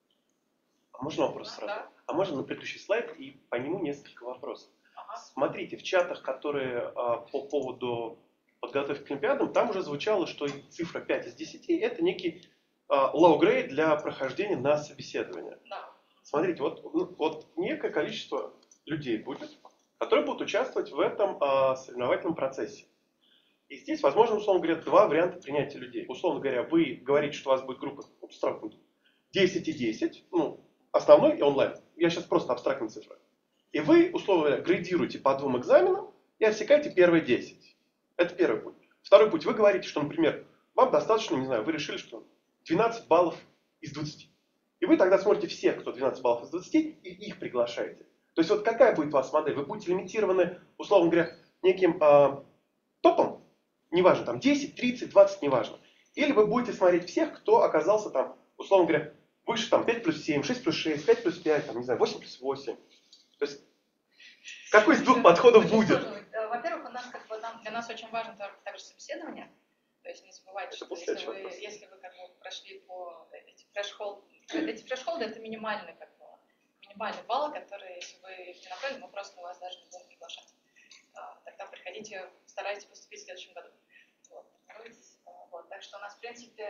А можно вопрос сразу? Да. А можно на предыдущий слайд и по нему несколько вопросов? Ага. Смотрите, в чатах, которые а, по поводу подготовки к Олимпиадам, там уже звучало, что цифра пять из десяти это некий а, low grade для прохождения на собеседование. Да. Смотрите, вот, вот некое количество людей будет, которые будут участвовать в этом а, соревновательном процессе. И здесь, возможно, условно говоря, два варианта принятия людей. Условно говоря, вы говорите, что у вас будет группа десять и десять, ну, основной и онлайн. Я сейчас просто абстрактная цифра. И вы, условно говоря, градируете по двум экзаменам и отсекаете первые десять. Это первый путь. Второй путь. Вы говорите, что, например, вам достаточно, не знаю, вы решили, что двенадцать баллов из двадцати. И вы тогда смотрите всех, кто двенадцать баллов из двадцати, и их приглашаете. То есть вот какая будет у вас модель? Вы будете лимитированы, условно говоря, неким э, топом, неважно, там десять, тридцать, двадцать, неважно. Или вы будете смотреть всех, кто оказался там, условно говоря, выше там пять плюс семь, шесть плюс шесть, пять плюс пять, там, не знаю, восемь плюс восемь. То есть какой из двух подходов Очень будет? сложно. Во-первых, у нас как бы нам, для нас очень важно также собеседование. То есть не забывайте, что если вы, если вы как бы прошли по эти фреш-холд, эти фреш-холды это минимальный, как бы, минимальный балл, который, если вы их не набрали, мы просто вас даже не будем приглашать. Тогда приходите, старайтесь поступить в следующем году. Вот. Вот. Так что у нас, в принципе,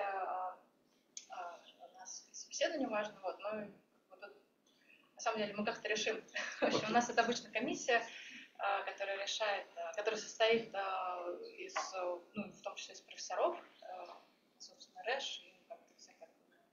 у нас собеседование важно, вот, но вот тут, на самом деле мы как-то решим. У нас это обычно комиссия, которая решает, которая состоит из, ну, в том числе из профессоров, собственно, РЭШ, и как-то все как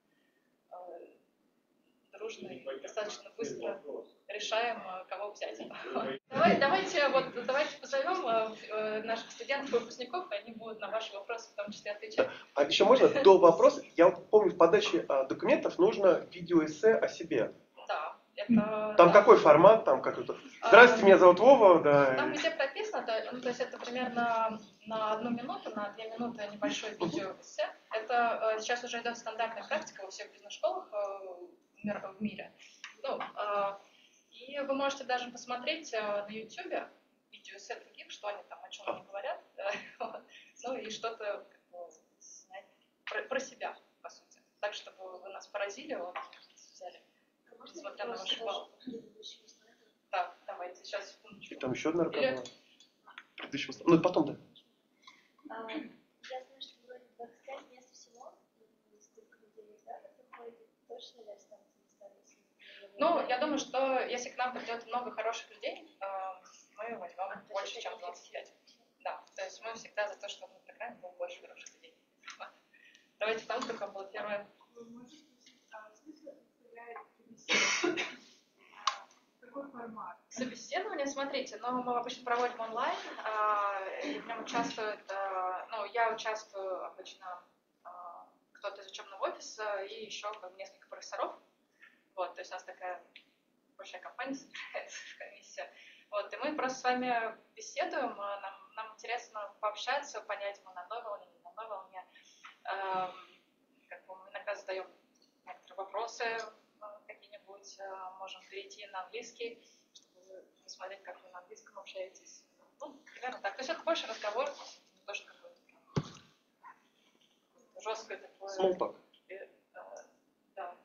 дружно и достаточно быстро решаем, кого взять. Давай, давайте, вот, давайте позовем наших студентов и выпускников, и они будут на ваши вопросы в том числе отвечать. А еще можно до вопроса? Я вот помню, в подаче документов нужно видеоэссе о себе. Да. Это, там да. Какой формат? Там какой-то. Здравствуйте, меня зовут Вова. Да. Там везде прописано, да, ну, то есть это примерно на одну минуту, на две минуты небольшое видеоэссе. Это э, сейчас уже идет стандартная практика во всех бизнес-школах э, в мире. Ну, э, и вы можете даже посмотреть э, на YouTube видеоэссе других, что они там, о чем они говорят, э, ну и что-то как бы, снять про, про себя, по сути. Так, чтобы вы нас поразили, вот, взяли. Несмотря на ваши баллы. Так, давайте, сейчас, секундочку. И там еще одна рука Или... была. Предыдущего... Ну, потом, да. А, я знаю, что вроде двадцать пять мест всего, сколько людей ребята приходит, точно ли останутся места? Ну, я думаю, что если к нам придет много хороших людей, мы возьмем больше, чем двадцать пять. Да, то есть мы всегда за то, чтобы в программе было больше хороших людей. Давайте там только было первое. Какой формат? Собеседование, смотрите, ну, мы обычно проводим онлайн, и в нем участвует, ну, я участвую обычно, кто-то из учебного офиса и еще как бы, несколько профессоров. Вот, то есть у нас такая большая компания собирается в комиссию. Вот, и мы просто с вами беседуем, нам, нам интересно пообщаться, понять, мы на одной волне, не на одной волне. Как бы мы иногда задаем некоторые вопросы, какие-нибудь, можем перейти на английский, чтобы посмотреть, как вы на английском общаетесь. Ну, примерно так. То есть это больше разговор, не то, что какое-то жесткое такое. Small talk. Да.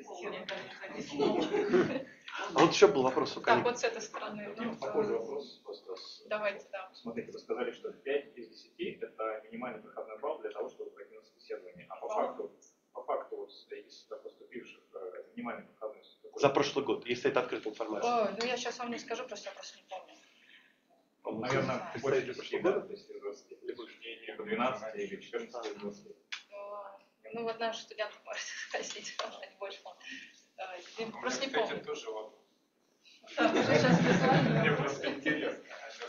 А вот еще был вопрос у Так, коллеги. вот с этой стороны. Ну, похожий вопрос. Просто с... Давайте, да. Смотрите, вы сказали, что пять из десяти это минимальный проходной балл для того, чтобы пройти на собеседование. А по факту, по факту вот, из поступивших минимальный проходной какой? За прошлый год, если это открытая информация. О, ну я сейчас вам не скажу, просто я просто не помню. Наверное, больше десяти, да? То есть из двадцати. Либо двенадцати или четырнадцати из двадцати. Ну вот наши студенты могут спросить, они больше помнят. Просто не помню. Это тоже вопрос. Да, уже сейчас визуально. Мне просто интересно.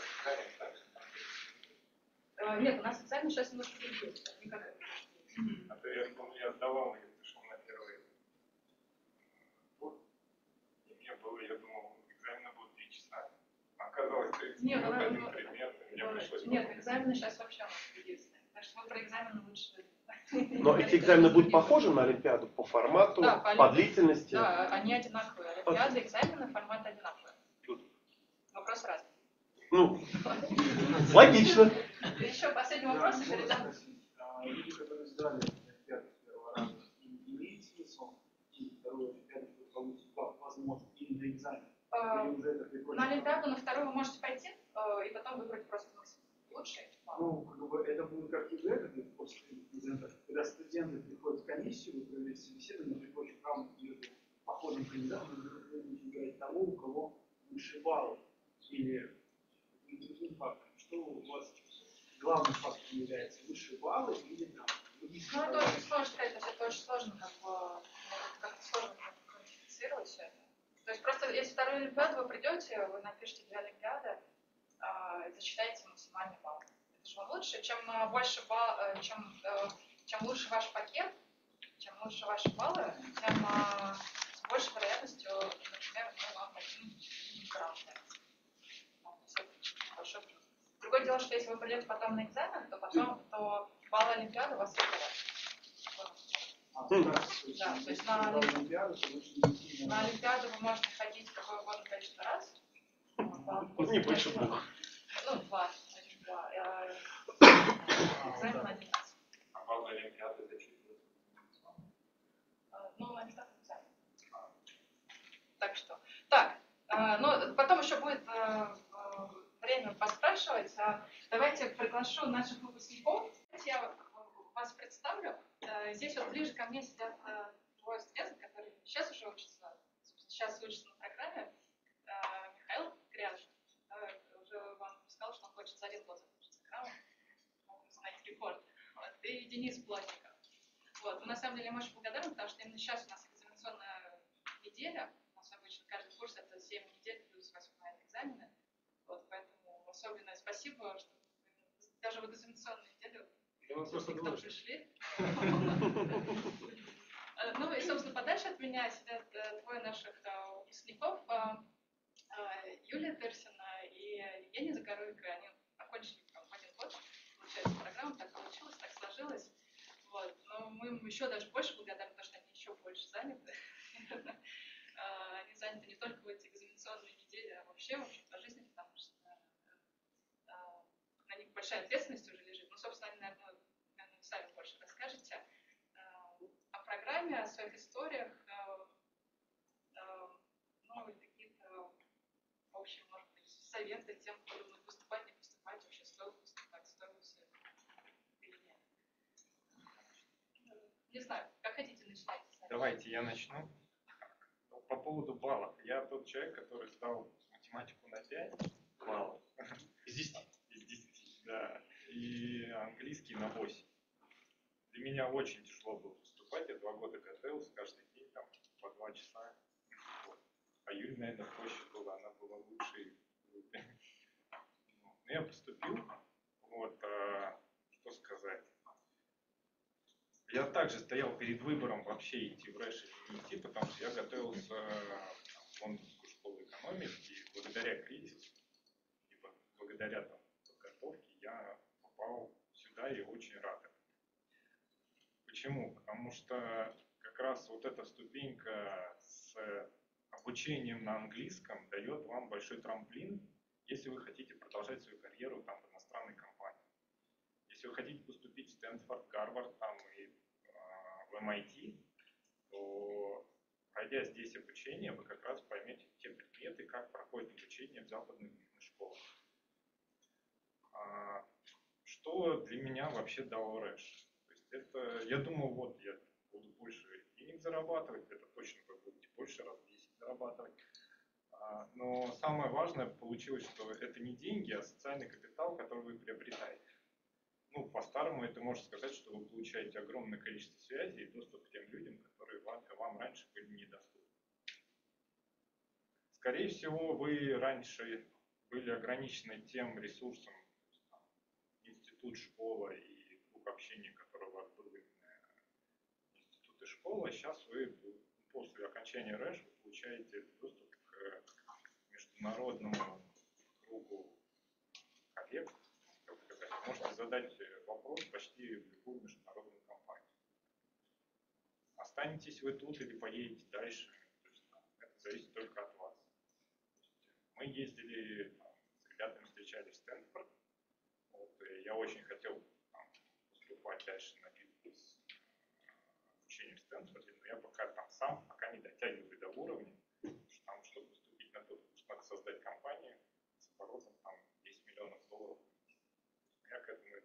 Нет, у нас экзамен сейчас немножко другие. А то я помню, я сдавал, я пришел на первый курс, и мне было, я думал, экзамены будут три часа. Оказалось, тридцать Нет, минут, ну, один ну, предмет, и мне пришлось... Нет, экзамены сейчас вообще у нас единственные. Так что вы про экзамены лучше... Но эти экзамены будут похожи на Олимпиаду по формату, Да, по, по длительности? Да, они одинаковые. Олимпиады, экзамены, формат одинаковый. Вопрос разный. Ну, логично. Еще последний вопрос, и перейдем. Люди, которые сдали Олимпиаду с первого раза, им имеет смысл и вторую Олимпиаду, чтобы получить возможно, или на экзамен? Или уже это приходит? На Олимпиаду, на вторую вы можете пойти и потом выбрать просто лучший. Ну, как бы это будет как ЕГЭ, как после презентации. Когда студенты приходят в комиссию, вы проводите собеседование, при прочих равных между похожим кандидатом, вы будете выбирать того, у кого выше баллы. Или другим фактом. Что у вас главным фактором является? Выше баллы или там? Ну, это очень сложно сказать, то есть это очень сложно, как бы, как-то сложно квантифицировать все это. То есть просто, если вторую Олимпиаду вы придете, вы напишите две Олимпиады, и зачитаете максимальный балл. Это же лучше, чем больше балл, чем, чем лучше ваш пакет, чем лучше ваши баллы, тем а, с большей вероятностью, например, мы вам дадим грант. Большой плюс. Другое дело, что если вы придете потом на экзамен, то потом то баллы Олимпиады у вас закрывают. А, Да, да, то есть на, на Олимпиаду, то лучше не идти на на- Олимпиаду вы можете ходить какое угодно количество раз. Ну, не больше двух. Ну, два. значит, два. Э, Экзамен один раз. А баллы Олимпиады зачитываются? Э, Ну, они так экзамен. Так что. Так, э, ну, потом еще будет э, э, время поспрашивать. А давайте приглашу наших выпускников. Я вас представлю. Э, Здесь вот ближе ко мне сидят э, двое студентов, которые сейчас уже учатся, сейчас учатся на программе. Э, Михаил Кряжин э, уже вам сказал, что он хочет за один год закончить программу. Могу узнать рекорд. Вот. И Денис Плотников. Вот. Мы на самом деле им очень благодарны, потому что именно сейчас у нас экзаменационная неделя. У нас обычно каждый курс это семь недель плюс восьмые экзамены. Вот, поэтому особенное спасибо, что даже в экзаменационную неделю Да, вы просто к нам двое. пришли. Ну и, собственно, подальше от меня сидят э, двое наших э, выпускников, э, э, Юлия Терсина и Евгения Загоруйко. Они окончили там, в один год, получается, программу, так получилось, так сложилось. Вот. Но мы им еще даже больше благодарны, потому что они еще больше заняты. Э, Они заняты не только в эти экзаменационные недели, а вообще, вообще по жизни, потому что э, на них большая ответственность уже лежит. Ну, собственно, они, наверное, наверное, сами больше расскажете э, о программе, о своих историях, э, э, ну, и какие-то, в общем, может быть, советы тем, кто думает поступать, не поступать, вообще стоит поступать, стоит все или нет. Не знаю, как хотите начинать. Давайте я начну. Ну, по поводу баллов. Я тот человек, который сдал математику на пять баллов. Из десяти. Из десяти, да. И английский на восемь. Для меня очень тяжело было поступать. Я два года готовился каждый день, там, по два часа. Вот. А Юль, наверное, проще было. Она была лучшей в группе. Ну, я поступил. Вот, а, что сказать. Я также стоял перед выбором вообще идти в РЭШ или не идти, потому что я готовился в Лондонскую школу экономики, и благодаря кризису, и благодаря там, подготовке я попал сюда и очень рад этому. Почему? Потому что как раз вот эта ступенька с обучением на английском дает вам большой трамплин, если вы хотите продолжать свою карьеру там, в иностранной компании. Если вы хотите поступить в Стэнфорд, Гарвард там, и э, в эм ай ти, то, пройдя здесь обучение, вы как раз поймете те предметы, как проходит обучение в западных школах. А, что для меня вообще дал РЭШ? То есть это, я думал, вот я буду больше денег зарабатывать, это точно вы будете больше, раз в десять зарабатывать. А, но самое важное получилось, что это не деньги, а социальный капитал, который вы приобретаете. Ну, по-старому это можно сказать, что вы получаете огромное количество связей и доступ к тем людям, которые вам, вам раньше были недоступны. Скорее всего, вы раньше были ограничены тем ресурсом, там, институт, школа и круг общения, который у вас был именно институт и школа. Сейчас вы после окончания РЭШ вы получаете доступ к международному кругу коллег. Можете задать вопрос почти в любую международную компанию. Останетесь вы тут или поедете дальше, то есть, это зависит только от вас. Мы ездили там, с ребятами, встречали в Стэнфорд. Вот, я очень хотел там, поступать дальше на бизнес обучение в Стэнфорде, но я пока там сам, пока не дотягиваю до уровня, потому что там, чтобы поступить на тот курс, надо создать компанию с оборотом там десять миллионов долларов. Я к этому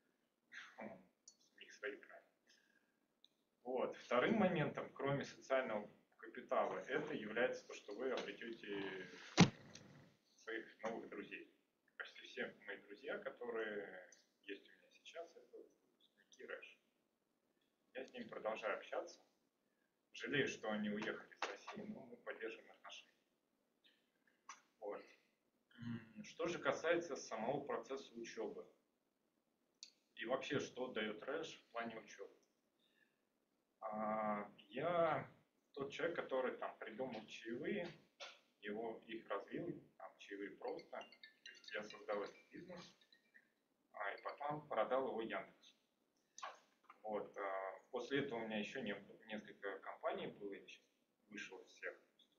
у них свои правила. Вот. Вторым моментом, кроме социального капитала, это является то, что вы обретете своих новых друзей. Почти все мои друзья, которые есть у меня сейчас, это выпускники РЭШ. Я с ними продолжаю общаться. Жалею, что они уехали из России, но мы поддерживаем отношения. Вот. Что же касается самого процесса учебы. И вообще, что дает РЭШ в плане учебы. А, я тот человек, который там придумал чаевые, его, их развил, там, чаевые просто. То есть я создал этот бизнес, а, и потом продал его Яндексу. Вот, а, после этого у меня еще не, несколько компаний было, я сейчас вышел из всех.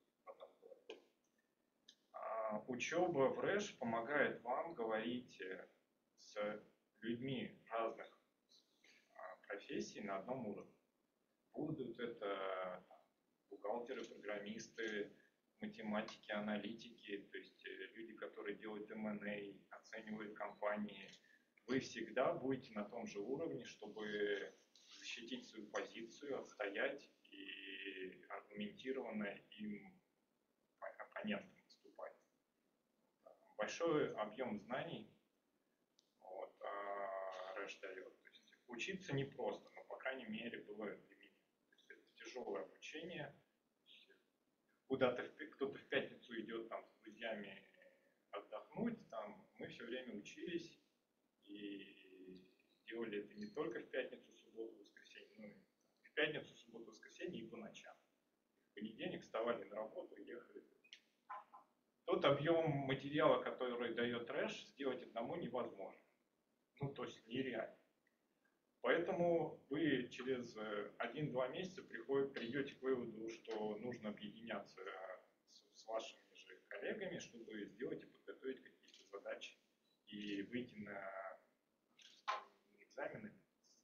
А, учеба в РЭШ помогает вам говорить с людьми разных а, профессий на одном уровне. Будут это там, бухгалтеры, программисты, математики, аналитики, то есть люди, которые делают эм энд а, оценивают компании. Вы всегда будете на том же уровне, чтобы защитить свою позицию, отстоять и аргументированно им оппонентам выступать. Большой объем знаний вот, РЭШ дает. То есть учиться непросто, но, по крайней мере, было для меня. То есть это тяжелое обучение. Куда-то кто-то в пятницу идет там, с друзьями отдохнуть, там, мы все время учились и делали это не только в пятницу, субботу, воскресенье, но и в пятницу, субботу, воскресенье и по ночам. В понедельник вставали на работу и ехали. Тот объем материала, который дает РЭШ, сделать одному невозможно. Ну, то есть нереально. Поэтому вы через один-два месяца приходите, придете к выводу, что нужно объединяться с, с вашими же коллегами, чтобы сделать и подготовить какие-то задачи и выйти на экзамены,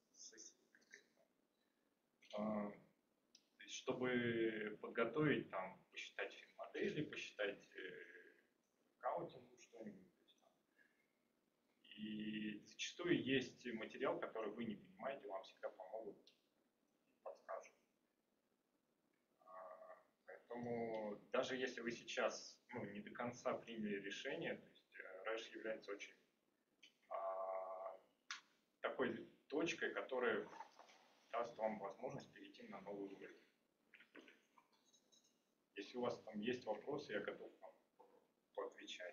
чтобы подготовить, там, посчитать финмодели, посчитать аккаунтингу что-нибудь. И зачастую есть материал, который вы не понимаете, вам всегда помогут, подскажут. Поэтому даже если вы сейчас ну, не до конца приняли решение, то есть РЭШ является очень а, такой точкой, которая даст вам возможность перейти на новый уровень. Если у вас там есть вопросы, я готов вам поотвечать.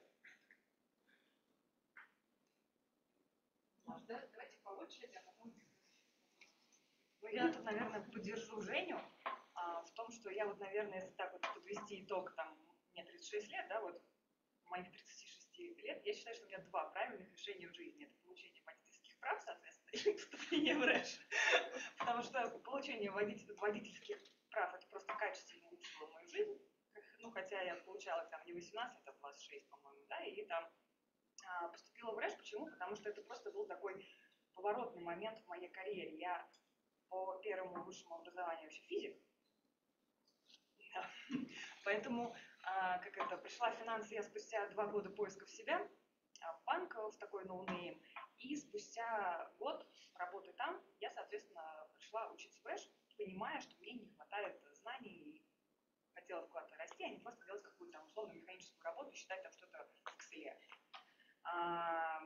Давайте по очереди, а потом... Ну, я тут, наверное, поддержу Женю а, в том, что я вот, наверное, если так вот подвести итог, там, мне тридцать шесть лет, да, вот, моих тридцати шести лет, я считаю, что у меня два правильных решения в жизни. Это получение водительских прав, соответственно, и вступление в РЭШ. Потому что получение водительских прав — это просто качественно улучшило мою жизнь. Ну, хотя я получала там не восемнадцать, а двадцать шесть, по-моему, да, и там а, поступила в РЭШ. Почему? Потому что это просто был такой поворотный момент в моей карьере. Я по первому высшему образованию вообще физик. Да. Поэтому, а, как это, пришла в финансы я спустя два года поисков себя, а, в банк, в такой ноунейм, и спустя год работы там я, соответственно, пришла учиться в РЭШ, понимая, что мне не хватает знаний и хотела вкладывать расти, а не просто делать какую-то там условную механическую работу и считать там что-то в Excel. А,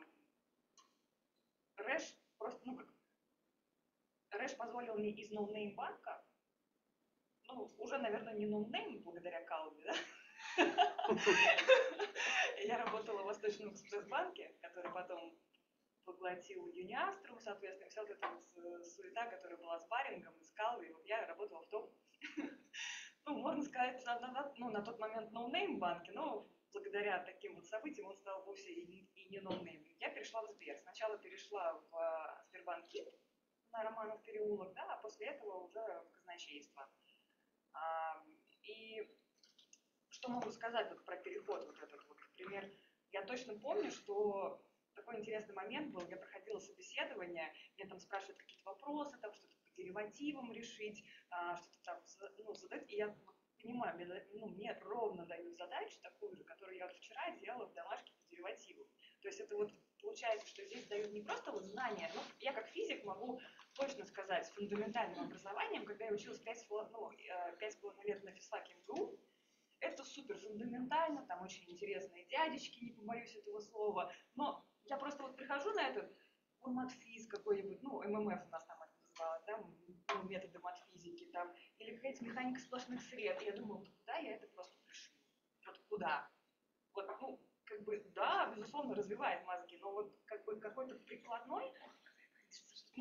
РЭШ просто, ну как, РЭШ позволил мне из ноунейм банка, ну, уже, наверное, не ноунейм благодаря Калве, да? Я работала в Восточном экспресс-банке, который потом поглотил Юниаструм, соответственно, вся вот эта вот суета, которая была с барингом и с Калвой, вот я работала в том, ну, можно сказать, на, на, ну, на тот момент ноунейм банке, но благодаря таким вот событиям он стал вовсе и не, и не ноунейм. Я перешла в Сбер. Сначала перешла в uh, Сбербанк КИП на Романов переулок, да, а после этого уже в казначейство. А, и что могу сказать вот про переход вот этот вот, например, я точно помню, что такой интересный момент был, я проходила собеседование, мне там спрашивают какие-то вопросы, там что-то по деривативам решить, а, что-то там ну, задать, и я понимаю, мне, ну, мне ровно дают задачу такую же, которую я вот вчера делала в домашке по деривативу. То есть это вот получается, что здесь дают не просто вот знания, ну, я как физик могу точно сказать с фундаментальным образованием, когда я училась пять с половиной лет на физфаке эм гэ у, это супер фундаментально, там очень интересные дядечки, не побоюсь этого слова, но я просто вот прихожу на этот ну, матфиз какой-нибудь, ну, эм эм эф у нас там это называлось, да, ну, методы матфизики, там, или какая-то механика сплошных сред, и я думаю, вот куда я это просто пришлю? Вот куда? Вот, ну, как бы, да, безусловно, развивает мозги, но вот как бы какой-то прикладной, ну, вот куда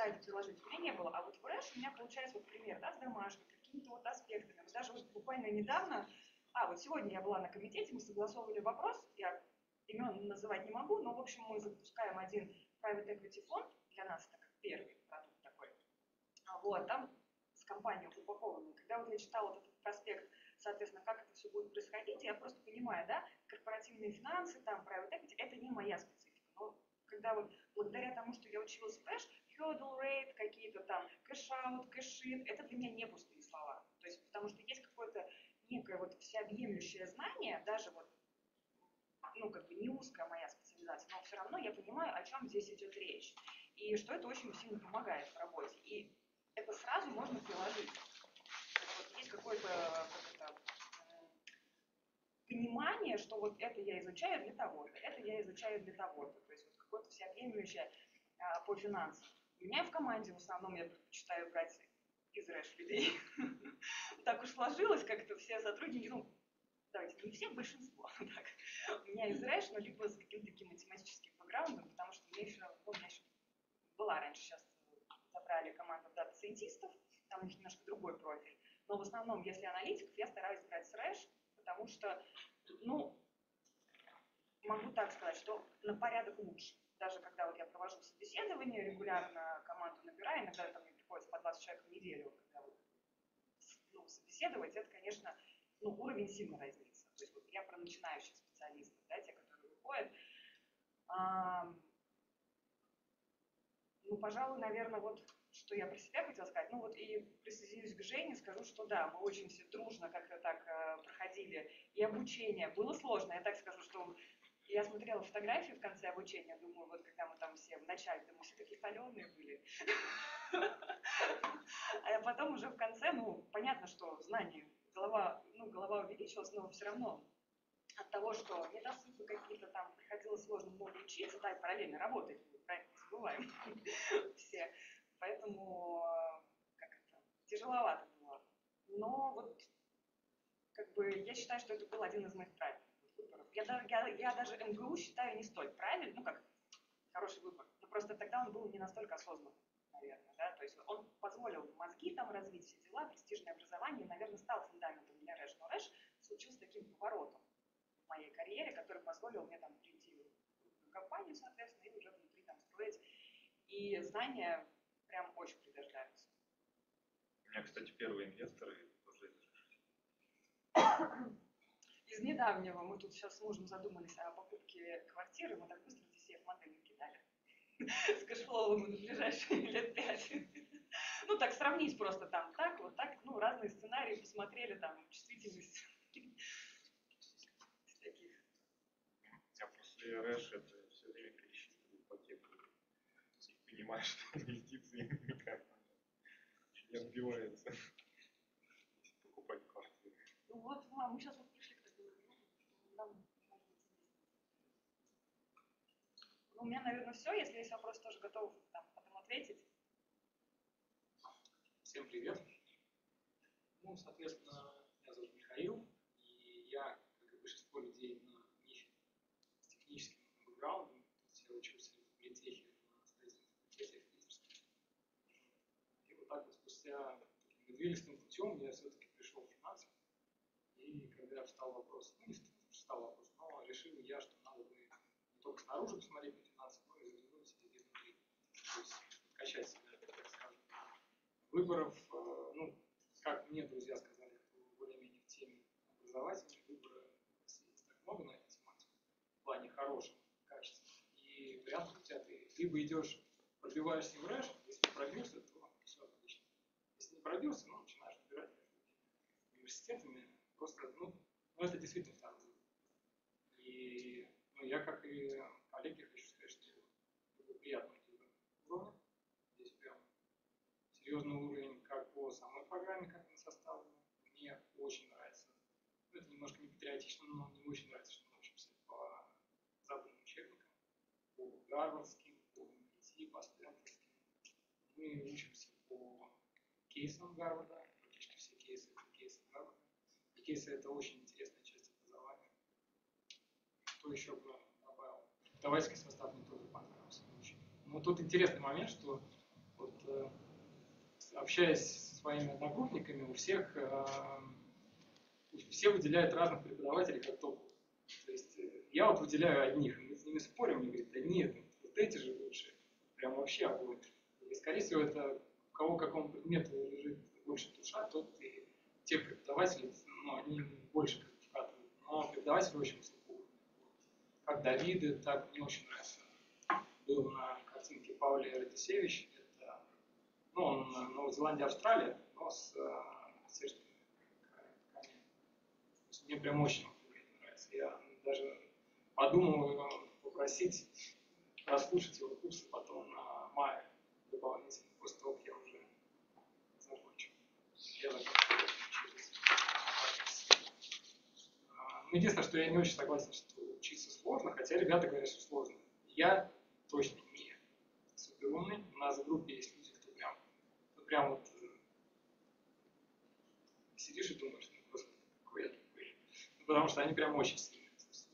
когда это приложить, у меня не было. А вот в Рэш у меня получается вот пример, да, с домашним, какими-то вот аспектами. Вот даже вот буквально недавно, а вот сегодня я была на комитете, мы согласовывали вопрос, я имен называть не могу, но в общем мы запускаем один private equity фонд, для нас это как первый продукт такой. Вот, там с компанией упакованной. Когда вот я читала вот этот проспект, соответственно, как это все будет происходить, я просто понимаю, да, корпоративные финансы, там, private equity, это не моя специфика. Но когда вот благодаря тому, что я училась в Fresh, hurdle rate, какие-то там cash-out, cash-in, это для меня не пустые слова. То есть, потому что есть какое-то некое вот всеобъемлющее знание, даже вот, ну, как бы не узкая моя специализация, но все равно я понимаю, о чем здесь идет речь. И что это очень сильно помогает в работе. И это сразу можно приложить. Вот есть какое-то как это, понимание, что вот это я изучаю для того-то, это я изучаю для того-то. То есть вот какое-то всеобъемлющее а, по финансам. У меня в команде в основном я предпочитаю брать из Рэш людей. Так уж сложилось, как-то все сотрудники, ну, давайте, не все, большинство. У меня из Рэш, но либо с каким-то таким математическим бэкграундом, потому что мне еще, ну, у меня еще была раньше, сейчас забрали команду дата-сайентистов, там у них немножко другой профиль. Но в основном, если аналитиков, я стараюсь брать с Рэш, потому что, ну, могу так сказать, что на порядок лучше. Даже когда вот я провожу собеседование, регулярно команду набираю, иногда там мне приходится по двадцать человек в неделю, когда вот, ну, собеседовать, это, конечно, ну, уровень сильно разнится. То есть вот я про начинающих специалистов, да, те, которые выходят. А, ну, пожалуй, наверное, вот что я про себя хотела сказать. Ну вот и присоединюсь к Жене, скажу, что да, мы очень все дружно как-то так э, проходили. И обучение было сложно. Я так скажу, что я смотрела фотографии в конце обучения, думаю, вот когда мы там все в начале, мы все такие холеные были. А потом уже в конце, ну, понятно, что знания, голова, ну, голова увеличилась, но все равно от того, что недосыпы какие-то там, приходилось сложно много учиться, да, и параллельно работать, правильно, не забываем все. Поэтому как это, тяжеловато было. Но вот как бы я считаю, что это был один из моих правильных выборов. Я, я, я даже эм гэ у считаю не столь правильным, ну как хороший выбор. Но просто тогда он был не настолько осознанным, наверное. Да? То есть он позволил мозги там развить, все дела, престижное образование, и, наверное, стал фундаментом для Рэш. Но Рэш случился таким поворотом в моей карьере, который позволил мне там прийти в крупную компанию, соответственно, и уже внутри там строить. И знания прям очень пригождаются. У меня, кстати, первые инвесторы тоже из Из недавнего мы тут сейчас с мужем задумались о покупке квартиры, мы так быстро здесь всех модель накидали. С кэшфлоу на ближайшие лет пять. Ну, так сравнить просто там так, вот так, ну, разные сценарии посмотрели, там, чувствительность. Таких. Я после Рэш это все время пересчитываю ипотеку. И понимаю, что инвестиции никак не отбиваются. Если покупать квартиру. Ну вот, мам, мы сейчас вот пришли к такому. Нам, ну, у меня, наверное, все. Если есть вопрос, тоже готов там, потом ответить. Всем привет. Ну, соответственно, меня зовут Михаил, и я, как и большинство людей на нише с техническим бэкграундом, я учился в политехе на строительном факультете, и вот так вот спустя извилистым путем я все-таки пришел в финансы, и когда встал вопрос, ну не встал вопрос, но решил я, что надо бы не только снаружи посмотреть на финансы, но и заглянуть себе изнутри, то есть качать себя, так скажем. Выборов, ну, как мне друзья сказали, кто более-менее в теме образовательной, выбора не так много на эту тематику, в плане хорошем, качественном. И вариант у тебя ты либо идешь, пробиваешься в Рэш, если пробился, то все отлично. Если не пробился, ну, начинаешь выбирать между университетами, просто, ну, ну это действительно второй выбор. И ну, я, как и коллеги, хочу сказать, что это приятно уровень. Здесь прям серьезный уровень как по самой программе, как она составлена. Мне очень нравится. Ну, это немножко не патриотично, но мне очень нравится, что мы учимся по западным учебникам, по гарвардским, по эм ай ти, по стэнфордским. Мы учимся по кейсам Гарварда, практически все кейсы это кейсы Гарварда. И кейсы это очень интересная часть образования. Что еще бы добавил? Преподавательский состав мне тоже понравился. Но тут интересный момент, что вот э, общаясь со своими одногруппниками, у всех э, все выделяют разных преподавателей как топовых. То есть э, я вот выделяю одних, мы с ними спорим, они говорят, да нет, вот эти же лучше, прям вообще огонь. И, скорее всего, это у кого к какому предмету лежит больше душа, тот и те преподаватели, ну, они больше как бы вкатывают. Но преподаватели очень высокого. Как Давиды, так мне очень нравится. Был на картинке Паули Радисевич. Это, ну, он на Новой Зеландии, Австралия, но с сельскими конями. Мне прям очень нравится. Я даже подумал попросить прослушать его курсы потом на мае дополнительно, после того, как я уже закончу. Я закончу через. Ну, единственное, что я не очень согласен, что учиться сложно, хотя ребята говорят, что сложно. Я точно не суперумный. У нас в группе есть люди, кто прям, кто прям вот сидишь и думаешь, ну, господи, какой я тупой. Ну, потому что они прям очень сильные.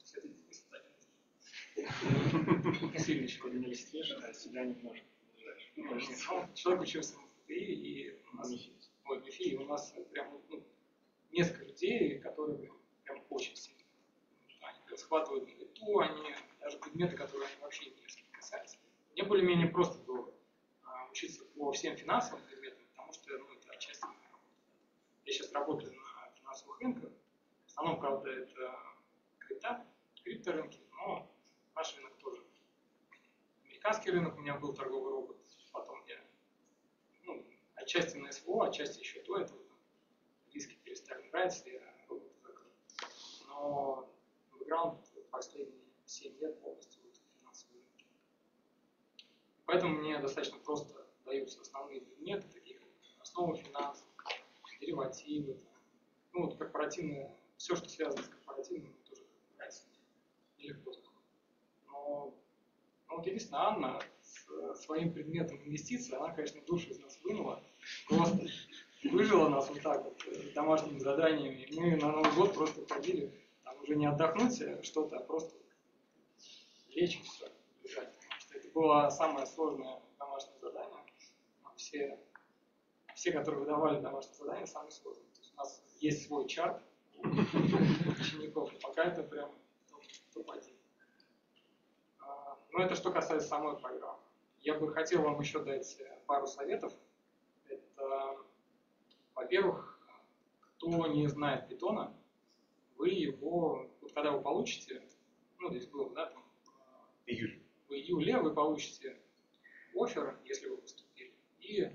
Сильно еще в университете, а себя немножко понижаешь. Человек учился в МФТИ, и у нас, ой, в МФИ, и у нас прям ну, несколько людей, которые прям, прям очень сильные. Они прям схватывают на лету, они даже предметы, которые они вообще не касались. Мне более-менее просто было а, учиться по всем финансовым предметам, потому что ну, это отчасти моя работа. Я сейчас работаю на финансовых рынках. В основном, правда, это крипта, крипторынки, но наш рынок тоже. Американский рынок у меня был торговый робот, потом я, ну, отчасти на СВО, отчасти еще до этого. Риски перестали нравиться, я робот закрыл. Но бэкграунд последние семь лет полностью вот финансовый рынок. Поэтому мне достаточно просто даются основные предметы, такие как основы финансов, деривативы, ну вот корпоративные, все, что связано с корпоративным, тоже нравится. Нелегко. Но, но вот единственное, Анна с своим предметом инвестиций, она, конечно, душу из нас вынула, просто выжила нас вот так вот домашними заданиями. И мы на Новый год просто ходили, там уже не отдохнуть что-то, а просто лечь и все, лежать. Потому что это было самое сложное домашнее задание. Все, все, которые выдавали домашнее задание, самые сложные. То есть у нас есть свой чарт учеников, и пока это прям топ-один. Но это что касается самой программы. Я бы хотел вам еще дать пару советов. Это, во-первых, кто не знает питона, вы его, вот когда вы получите, ну здесь было, да, там, Июль. в июле вы получите оффер, если вы поступили, и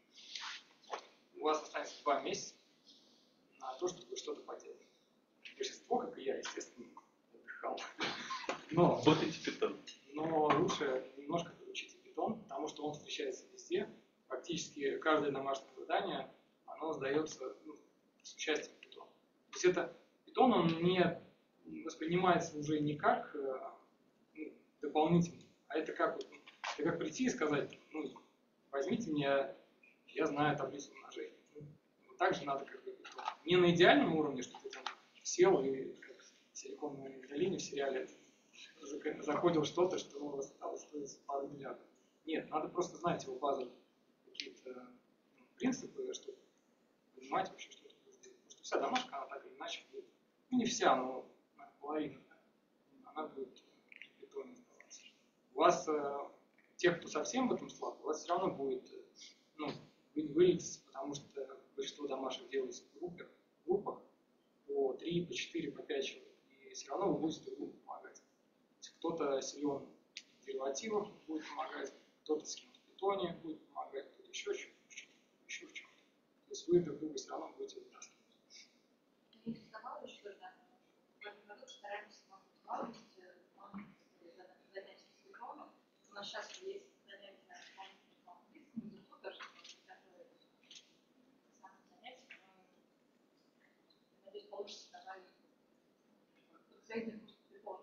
у вас останется два месяца на то, чтобы что-то поделать. Большинство, как и я, естественно, отдыхал. Но, Работайте питон. но лучше немножко изучите питон, потому что он встречается везде. Практически каждое домашнее задание, оно сдается ну, с участием питона. То есть это питон, он не воспринимается уже не как ну, дополнительный, а это как, вот, это как прийти и сказать, ну, возьмите меня, я знаю таблицу умножения. Ну, вот так же надо как бы питон. Не на идеальном уровне, что ты там сел и как в Силиконовой долине в сериале заходил что-то, что стало стоить пару миллиардов. Нет, надо просто знать его базовые какие-то ну, принципы, чтобы понимать вообще, что это будет делать. Потому что вся домашка, она так или иначе будет, ну не вся, но половина, она будет в питоне оставаться. У вас, э, тех, кто совсем в этом слаб, у вас все равно будет ну, вылиться, потому что большинство домашек делается в группах, в группах по три, по четыре, по пять человек. И все равно вы будете друг другу помогать. Кто-то силен в деривативах будет помогать, кто-то силен в питоне будет помогать, кто-то еще в чем-то, еще в чем-то. То есть вы друг друга все равно будете вытаскивать. Я не добавлю, что да, в этом году стараемся добавить занятия с питоном. У нас сейчас есть занятия по английскому языку, даже готовят самые занятия. Надеюсь, получится добавить средний курс питона.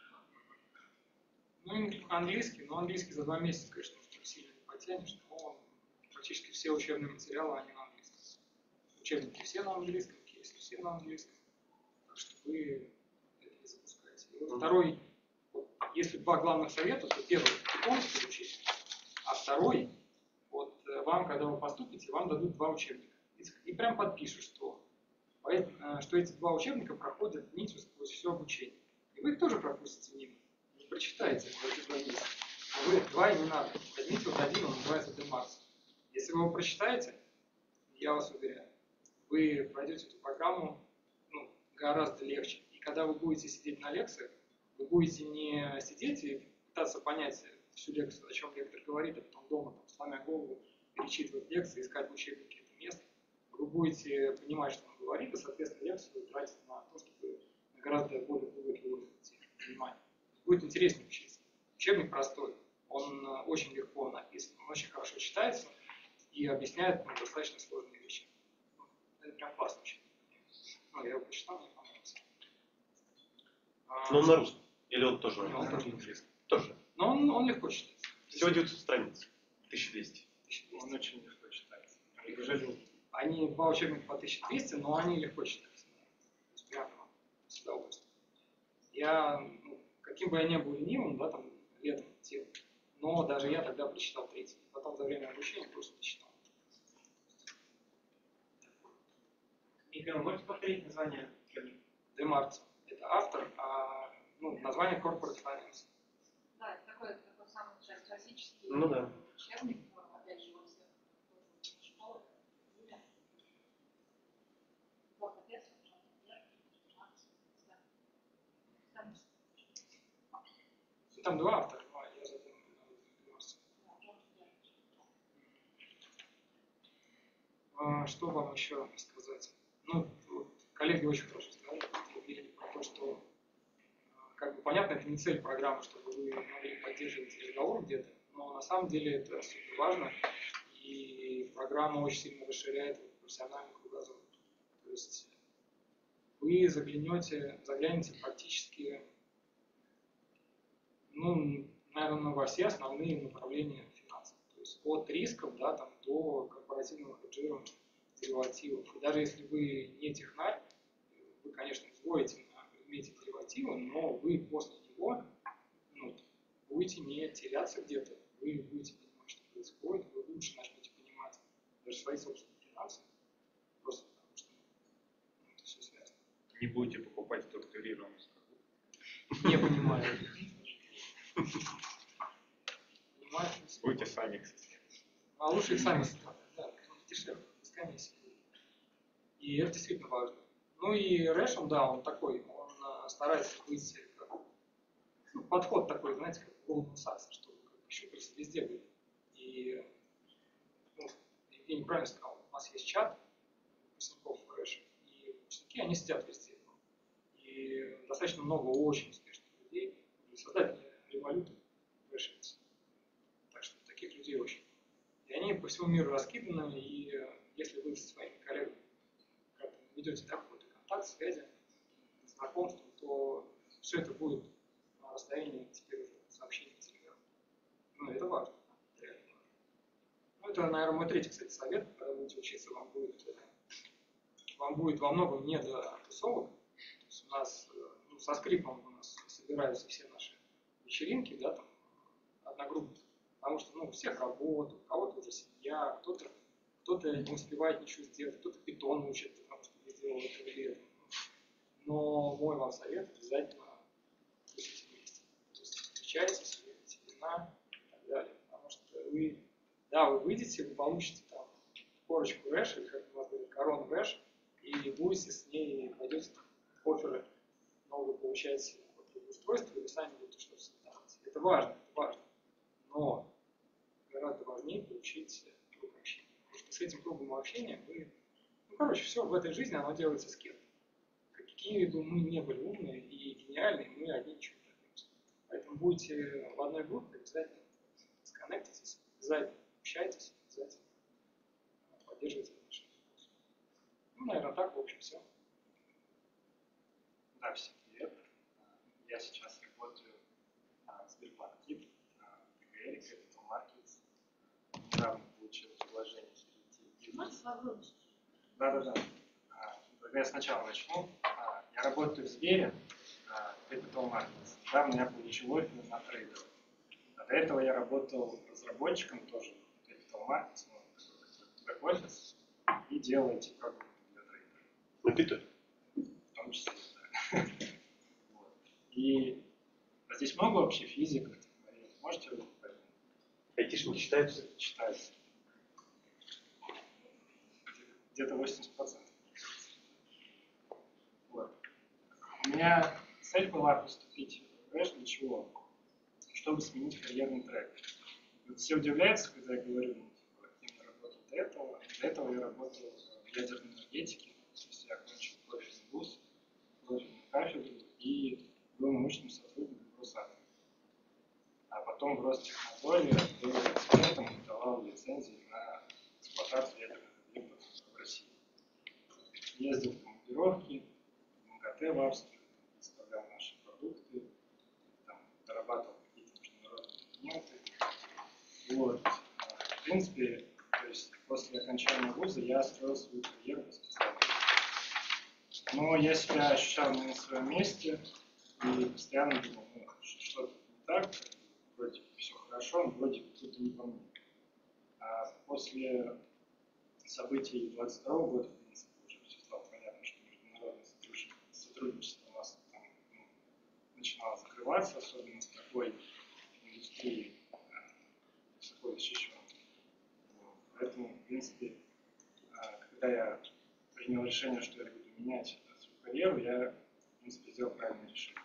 Ну, английский, но английский за два месяца, конечно, сильно не потянешь, но практически все учебные материалы, они на английском. Учебники все на английском, кейсы все на английском. Так что вы это не запускаете. И вот второй, вот, если два главных совета, то первый питон изучить, а второй, вот вам, когда вы поступите, вам дадут два учебника. И, и прям подпишут, что, что эти два учебника проходят нитью сквозь все обучение. И вы их тоже пропустите мимо. Не прочитаете эти два месяца. А вы два и не надо. Возьмите вот один, он называется Демарс. Если вы его прочитаете, я вас уверяю, вы пройдете эту программу ну, гораздо легче. И когда вы будете сидеть на лекциях, вы будете не сидеть и пытаться понять всю лекцию, о чем лектор говорит, а потом дома, там, сломя голову, перечитывать лекции, искать в учебнике это место. Вы будете понимать, что он говорит, и, соответственно, лекцию тратить на то, чтобы на гораздо более глубокий уровень понимания. Будет интереснее учиться. Учебник простой, он очень легко написан, он очень хорошо читается и объясняет ну, достаточно сложные вещи. Это прям классно учебник. Ну, я его почитал, мне понравился. Но он на русском? Или он тоже? Он тоже на английском. Тоже. Но он, он легко читается. Всего девятьсот страниц. тысяча двести. Он очень легко читается. Они два учебника по тысяче двести, но они легко читаются. То есть прямо с удовольствием. Я, ну, каким бы я ни был ленивым, да, там, летом тем, но даже я тогда прочитал третий. Потом за время обучения просто не читал. Михаил, можете повторить название учебника? Демарц. Это автор, а ну, название Corporate Finance. Да, это такой, такой самый сейчас классический ну, да. учебник, опять же, во всех школах. Вот, отец, там два автора, но я запомнил Демарц. А, что вам еще сказать? Ну, вот, коллеги очень хорошо сказали, говорили про то, что как бы понятно, это не цель программы, чтобы вы могли поддерживать разговор где-то, но на самом деле это супер важно, и программа очень сильно расширяет профессиональный кругозор. То есть вы заглянете, заглянете практически, ну, наверное, во все основные направления финансов. То есть от рисков, да, там, до корпоративного хеджирования деривативов. И даже если вы не технарь, вы, конечно, взводите на предмете дериватива, но вы после него ну, будете не теряться где-то, вы будете понимать, что происходит, вы лучше начнете понимать даже свои собственные финансы, просто потому что ну, это все связано. Не будете покупать структурированную страховку? Не понимаю. Будете сами их составлять. А лучше их сами составлять, да, дешевле, без комиссии. И это действительно важно. Ну и Рэшем, да, он такой, он а, старается быть, как, ну, подход такой, знаете, как Goldman Sachs, чтобы щупальца везде были. И, ну, Евгений правильно сказал, у нас есть чат выпускников Рэшем, и выпускники, они сидят везде. И достаточно много очень успешных людей, создатели революты Рэшемс. Так что таких людей очень. И они по всему миру раскиданы, и если вы со своими коллегами как-то ведете такой контакт, связи, знакомство, то все это будет на расстоянии теперь уже сообщений в Телеграм. Ну, это важно. Это реально важно. Ну, это, наверное, мой третий, кстати, совет. Когда будете учиться, вам будет, вам будет во многом не до тусовок. То есть у нас ну, со скрипом у нас собираются все наши вечеринки, да, там, одногруппники. Потому что, ну, у всех работа, у кого-то уже семья, кто-то кто-то не успевает ничего сделать, кто-то питон учит, потому что не сделал этого летом. Но мой вам совет обязательно тусите вместе. То есть встречайтесь, выпейте вина и так далее. Потому что вы, да, вы выйдете, вы получите там корочку рэш, или как у вас говорят, корону рэш, и будете с ней, пойдете в оферы новые получать устройства, и вы сами будете что-то создавать. Это важно, это важно. Но гораздо важнее получить круг общения. Потому что с этим кругом общения вы... Ну, короче, все в этой жизни, оно делается с кем. Какие бы мы не были умные и гениальные, мы одни ничего не добьемся. Поэтому будете в одной группе, обязательно сконнектитесь, обязательно общайтесь, обязательно поддерживайте отношения. Ну, наверное, так, в общем, все. Да, всем привет. Я сейчас работаю в Сбербанк ТИП, в ТГР, Capital Markets. Недавно получил предложение перейти. Можете попробовать? Да-да-да. Тогда я сначала начну. Я работаю в Сбере, Capital Markets. Недавно я получил оффер на трейдера. А до этого я работал разработчиком тоже Capital Markets, ну, бэк-офис и делаете продукты для трейдеров. На питоне? В том числе, да. Вот. И а здесь много вообще физиков, можете вы понять? Айтишники читаются? Читаются. Где-то восемьдесят процентов. Вот. У меня цель была поступить в Рэш для чего? Чтобы сменить карьерный трек. Вот все удивляются, когда я говорю, ну, кем я работал до этого. До этого я работал в ядерной энергетике. То есть я окончил профильный вуз, профильную кафедру и был научным сотрудником Росатома. А потом в Ростехнадзоре был экспертом и давал лицензии на эксплуатацию ядерных объектов в России. Ездил в командировки, в МГТ в Австрию, представлял наши продукты, там, дорабатывал какие-то международные документы. Вот. В принципе, то есть после окончания вуза я строил свою карьеру по специальности. Но я себя ощущал не на своем месте и постоянно думал, ну, что-то не так, вроде все хорошо, но вроде кто-то не по мне. А после событий двадцать второго года, в принципе, уже все стало понятно, что международное сотрудничество у нас там, ну, начинало закрываться, особенно в такой индустрии высоко защищенной. Поэтому, в принципе, когда я принял решение, что я буду менять свою карьеру, я, в принципе, сделал правильное решение.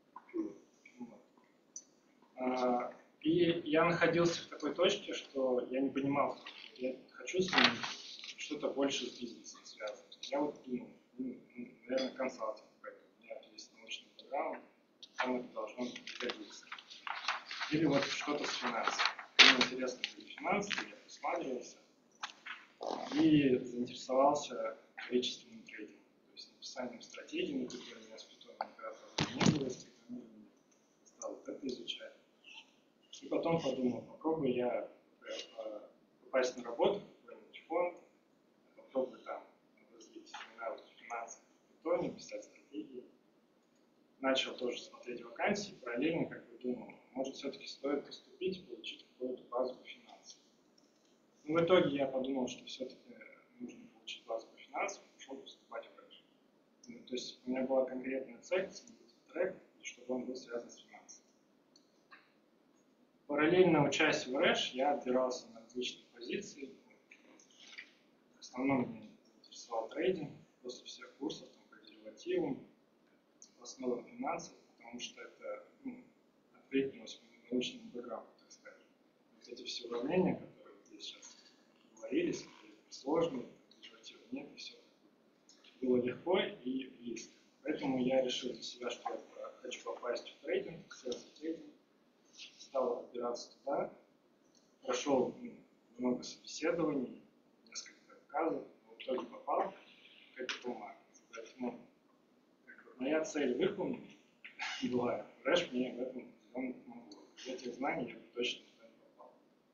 Вот. И я находился в такой точке, что я не понимал, я хочу сменить что-то больше с бизнесом связано. Я вот думал, ну, наверное, консалтинг, поэтому у меня есть научная программа, там это должно пригодиться. Или вот что-то с финансами. Мне интересны были финансы, я присматривался и заинтересовался количественным трейдингом, то есть написанием стратегий, на которые у меня с питоном никогда не было, с технологиями, стал вот это изучать. И потом подумал, попробую я попасть на работу в какой-нибудь фонд, попробую там развить навыки финансов в питоне, писать стратегии. Начал тоже смотреть вакансии, параллельно как бы думал, может все-таки стоит поступить и получить какую-то базу по финансам. Но в итоге я подумал, что все-таки нужно получить базу по финансам, пошел поступать в Рэш. Ну, то есть у меня была конкретная цель, сменить трек, и чтобы он был связан с финансами. Параллельно учась в Рэш, я отбирался на различные позиции. В основном меня интересовал трейдинг после всех курсов там, по деривативам, по основам финансов, потому что это ну, откликнулось моему научному бэкграунду, так скажем. Вот эти все уравнения, которые здесь сейчас говорились, сложные, деривативы нет, и все было легко и близко. Поэтому я решил для себя, что я хочу попасть в трейдинг, в трейдинг. Стал отбираться туда, прошел ну, много собеседований, несколько отказов, но в итоге попал в Capital Markets. Поэтому как бы, моя цель выполнена была, Рэш мне в этом он помогло. Без этих знаний я бы точно туда не попал.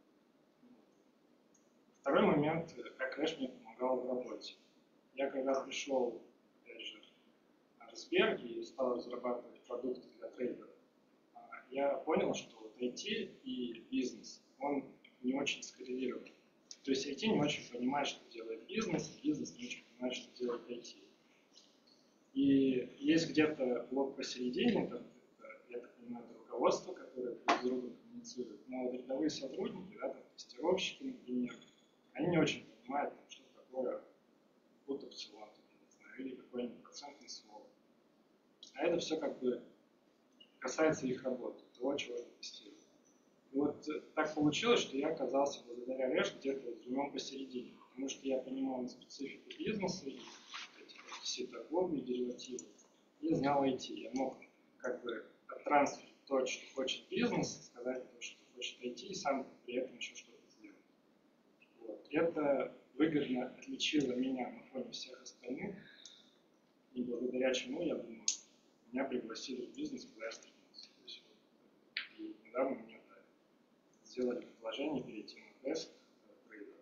Второй момент, как Рэш мне помогал в работе. Я когда пришел, опять же, на Сбер и стал разрабатывать продукты для трейдеров, я понял, что вот ай ти и бизнес, он не очень скоррелирован. То есть ай ти не очень понимает, что делает бизнес, и бизнес не очень понимает, что делает ай ти. И есть где-то блок посередине, это, я так понимаю, это руководство, которое друг с другом коммуницирует. Но вот рядовые сотрудники, да, там, тестировщики, например, они не очень понимают, там, что такое put опцион, или какой-нибудь процентный своп. А это все как бы касается их работы, того, чего они тестируют. И вот так получилось, что я оказался благодаря Рэш где-то вот звеном посередине, потому что я понимал специфику бизнеса, и все торговые деривативы, и знал ай ти. Я мог как бы оттрансферить то, что хочет бизнес, сказать то, что хочет ай ти, и сам при этом еще что-то сделать. Вот. Это выгодно отличило меня на фоне всех остальных, и благодаря чему, я думаю, меня пригласили в бизнес, куда я стремился. То есть, вот, и недавно мне так сделали предложение перейти на деск трейдера.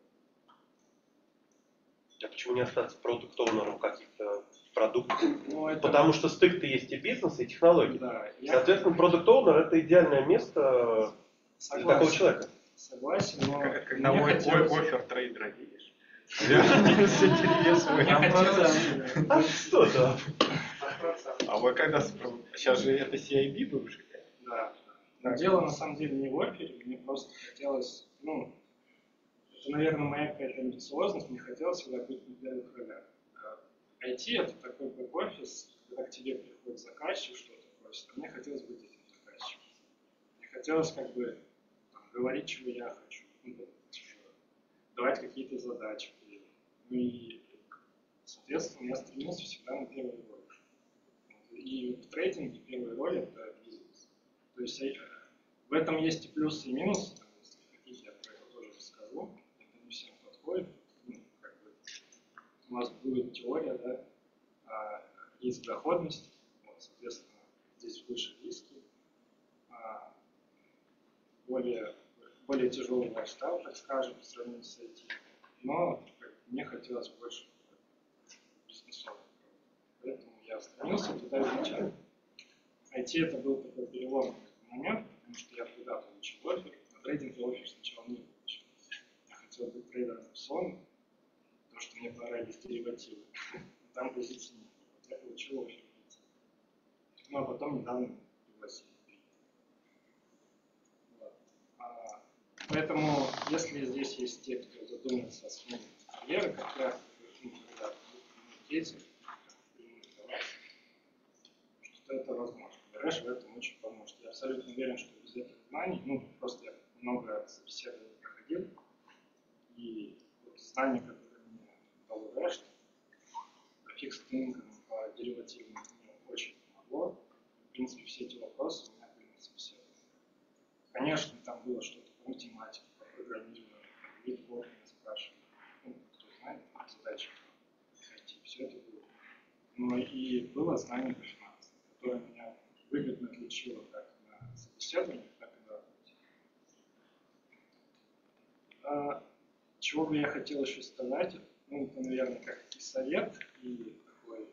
А почему не остаться продукт-оунером каких-то продуктов? Ну, это... Потому что стык-то есть и бизнес, и технологии. Да, Соответственно, продукт-оунер — это идеальное место Согласен. для такого человека. Согласен, но Когда мне ой, хотелось... ой, оффер трейдера видишь. С интересом. Мне хотелось... А что да? А вы когда... спро- Сейчас же это си ай би бывший? Да. Но дело на самом деле не в опере, мне просто хотелось, ну, это, наверное, моя какая-то амбициозность, мне хотелось всегда быть на первых ролях. ай ти это такой бэк-офис, когда к тебе приходит заказчик, что-то просит, а мне хотелось быть этим заказчиком. Мне хотелось как бы там, говорить, чего я хочу, ну, давать какие-то задачи. Ну и, соответственно, я стремился всегда на первую роль. И в трейдинге первая роль это бизнес. То есть в этом есть и плюсы, и минусы. Там, если хотите, я про это тоже расскажу. Это не всем подходит. Ну, как бы, у нас будет теория, да, а, есть доходность, вот, соответственно, здесь выше риски, а, более, более тяжелый лайфстайл, так скажем, по сравнению с ай ти. Но как, мне хотелось больше бизнесового. Поэтому я стремился туда изначально. ай ти это был такой переломный момент, потому что я туда получил оффер, на трейдинге оффер сначала не получил. Я хотел быть трейдером опционом, потому что мне понравились деривативы. Там позиции не было. Вот я получил оффер. Ну а потом недавно пригласили. Вот. А, поэтому, если здесь есть те, кто задумается о смене карьеры, как я, ну, когда дети, что это возможно. Рэш в этом очень поможет. Я абсолютно уверен, что без этих знаний, ну, просто я много собеседований проходил, и вот знания, которые мне дал Рэш, по фикс-инкам, по деривативам, мне очень помогло. В принципе, все эти вопросы у меня были на собеседовании. Конечно, там было что-то по математике, по программированию, лид-код меня спрашивали. Ну, кто знает, задачи найти, все это было. Но и было знание по финансам, которое меня выгодно отличило как на собеседовании, так и на работе. А, чего бы я хотел еще сказать, ну, это, наверное, как и совет, и такой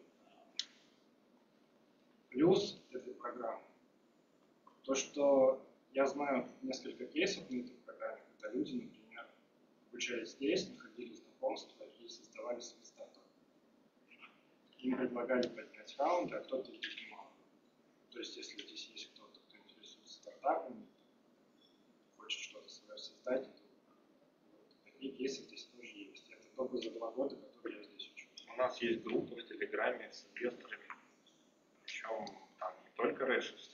плюс этой программы. То, что я знаю несколько кейсов на этой программе, когда люди, например, обучались здесь, находили знакомства и создавали свои стартапы. Им предлагали поднять раунды, а кто-то их поднимал. То есть, если здесь есть кто-то, кто интересуется стартапами, хочет что-то свое создать, то вот, такие кейсы здесь тоже есть. Это только за два года, которые я здесь учу. У нас есть группа в Телеграме с инвесторами, причем там не только рэшевские.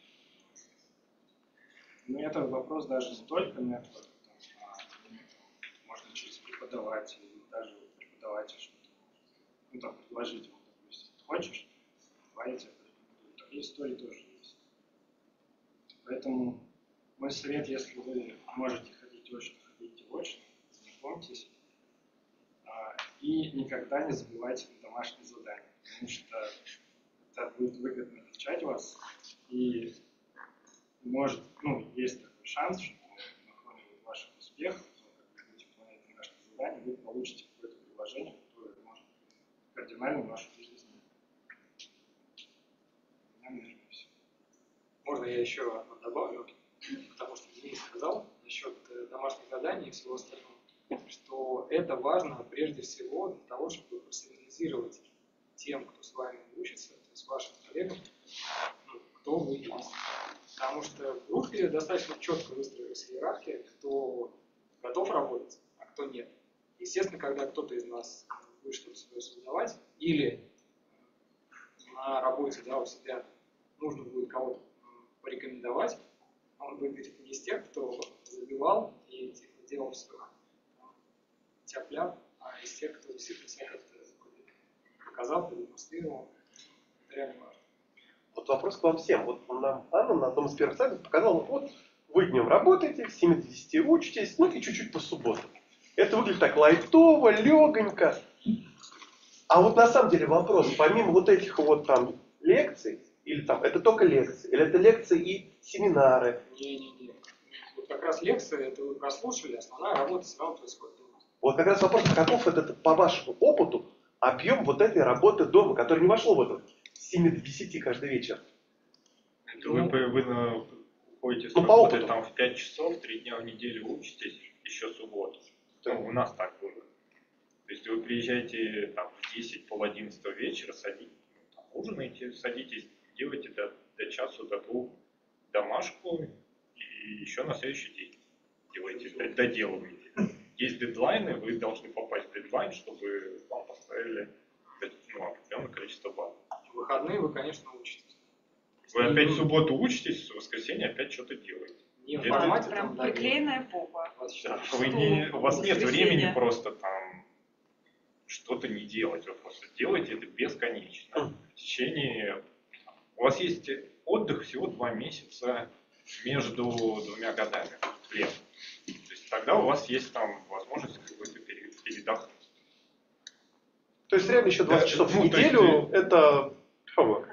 Ну, это вопрос даже не только нетворк, а можно через преподавателя, или даже преподаватель что-то ну, там, предложить ему, допустим, хочешь, давай я тебе порекомендую. Такие истории тоже есть. Поэтому мой совет, если вы можете ходить очно, ходите очно, знакомьтесь, а, и никогда не забивайте на домашние задания, потому что это будет выгодно отвечать вас, и может, ну, есть такой шанс, что на фоне ваших успехов, когда вы будете выполнять домашние задания, вы получите какое-то приложение, которое может кардинально вашу жизнь изменить. У меня, наверное, все. Можно я еще добавлю, потому что Денис сказал насчет домашних заданий и всего остального, что это важно прежде всего для того, чтобы персонализировать тем, кто с вами учится, то есть вашим коллегам, ну, кто вы есть. Потому что в группе достаточно четко выстроилась иерархия, кто готов работать, а кто нет. Естественно, когда кто-то из нас будет что-то свое создавать, или на работе, да, у себя нужно будет кого-то порекомендовать, он будет не из тех, кто забивал и типа, делал все тяп-ляп, а из тех, кто действительно себя как-то показал, продемонстрировал. Это реально важно. Вот вопрос к вам всем. Вот нам Анна на одном из первых сайтов показала, вот вы днем работаете, с семи до десяти учитесь, ну и чуть-чуть по субботам. Это выглядит так лайтово, легонько. А вот на самом деле вопрос, помимо вот этих вот там лекций, или там это только лекции, или это лекции и семинары? Не-не-не. Вот как раз лекции, это вы прослушали, основная работа все равно происходит дома. Вот как раз вопрос, каков этот, по вашему опыту, объем вот этой работы дома, который не вошло в это с семи до десяти каждый вечер? Это вы, вы, вы на, ходите с ну, работы там в пять часов, три дня в неделю учитесь, еще субботу. Ну, у нас так было. приезжаете там, в десять, пол одиннадцатого вечера, садитесь, там, ужинаете, садитесь, делаете до, до часу, до двух домашку, и еще на следующий день делаете, доделываете. Есть дедлайны, вы должны попасть в дедлайн, чтобы вам поставили ну, определенное количество баллов. В выходные вы, конечно, учитесь. Вы опять в субботу учитесь, в воскресенье опять что-то делаете. Не в Это- формате Прям там, да, приклеенная попа. Вы не, у вас нет Воскресенье. времени просто там что-то не делать. Вы просто делаете это бесконечно. В течение... У вас есть отдых всего два месяца между двумя годами лет. То есть тогда у вас есть там возможность какой-то пере- передохнуть. То есть реально еще двадцать Да, часов в ну, то есть, неделю это homework.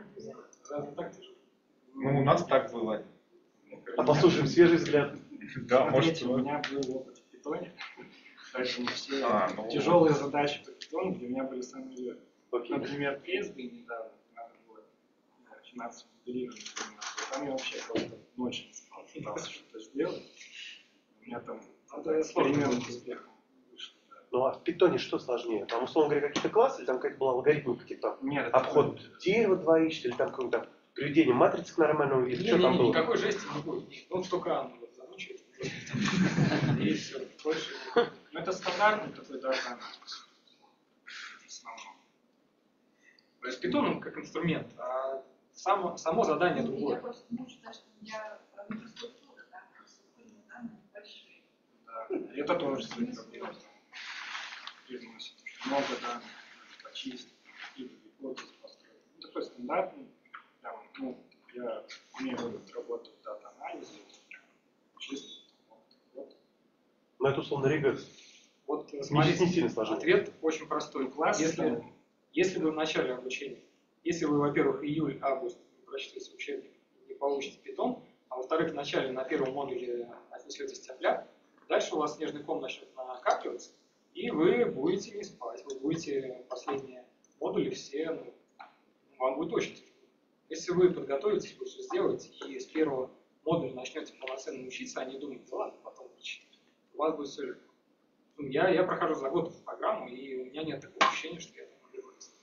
Ну, у нас так было. А послушаем свежий взгляд. Да, может, Смотрите, у меня был опыт в питоне, поэтому все А, ну, тяжелые задачи по питону для меня были самые легкие. Окей. Например, пи недавно надо было э, финансовое моделирование заниматься. Там я вообще просто ночью не спал, пытался что-то сделать. У меня там переменным успехом вышло. Да. Ну а в питоне что сложнее? Там, условно говоря, какие-то классы, или там какая-то была алгоритмика, типа Нет, это обход дерева двоичный, или там какое-то там приведение матрицы к нормальному виду? Что там Не-не-не, было? никакой жести не будет. Он только Анну вот замучает. И все, больше. Ну, это стандартный такой дата в основном. То есть питон он как инструмент, а само, само задание Я другое. просто не считаю, что у меня инфраструктура, да, инфраструктурные данные большие. Да, это тоже свои проблемы. Привносит много данных, надо почистить, какие-то гипотезы построить. Ну, такой стандартный, прям, ну, я умею вот работать в дата-анализе, прям чисто, вот, вот. Ну это условно регресс. Вот Не, смотрите, не сильно сложнее. ответ очень простой. Класс, Если, да. если вы в начале обучения, если вы, во-первых, июль-август прочтете учебник и не получите питон, а во-вторых, в начале на первом модуле отнесете степля, дальше у вас снежный ком начнет накапливаться, и вы будете не спать, вы будете последние модули все, ну, вам будет очень тяжело. Если вы подготовитесь, вы все сделаете, и с первого модуля начнете полноценно учиться, а не думать, да ладно, потом учить, у вас будет все легко. Ну, Я, я прохожу за год в программу, и у меня нет такого ощущения, что я там могу вырасти.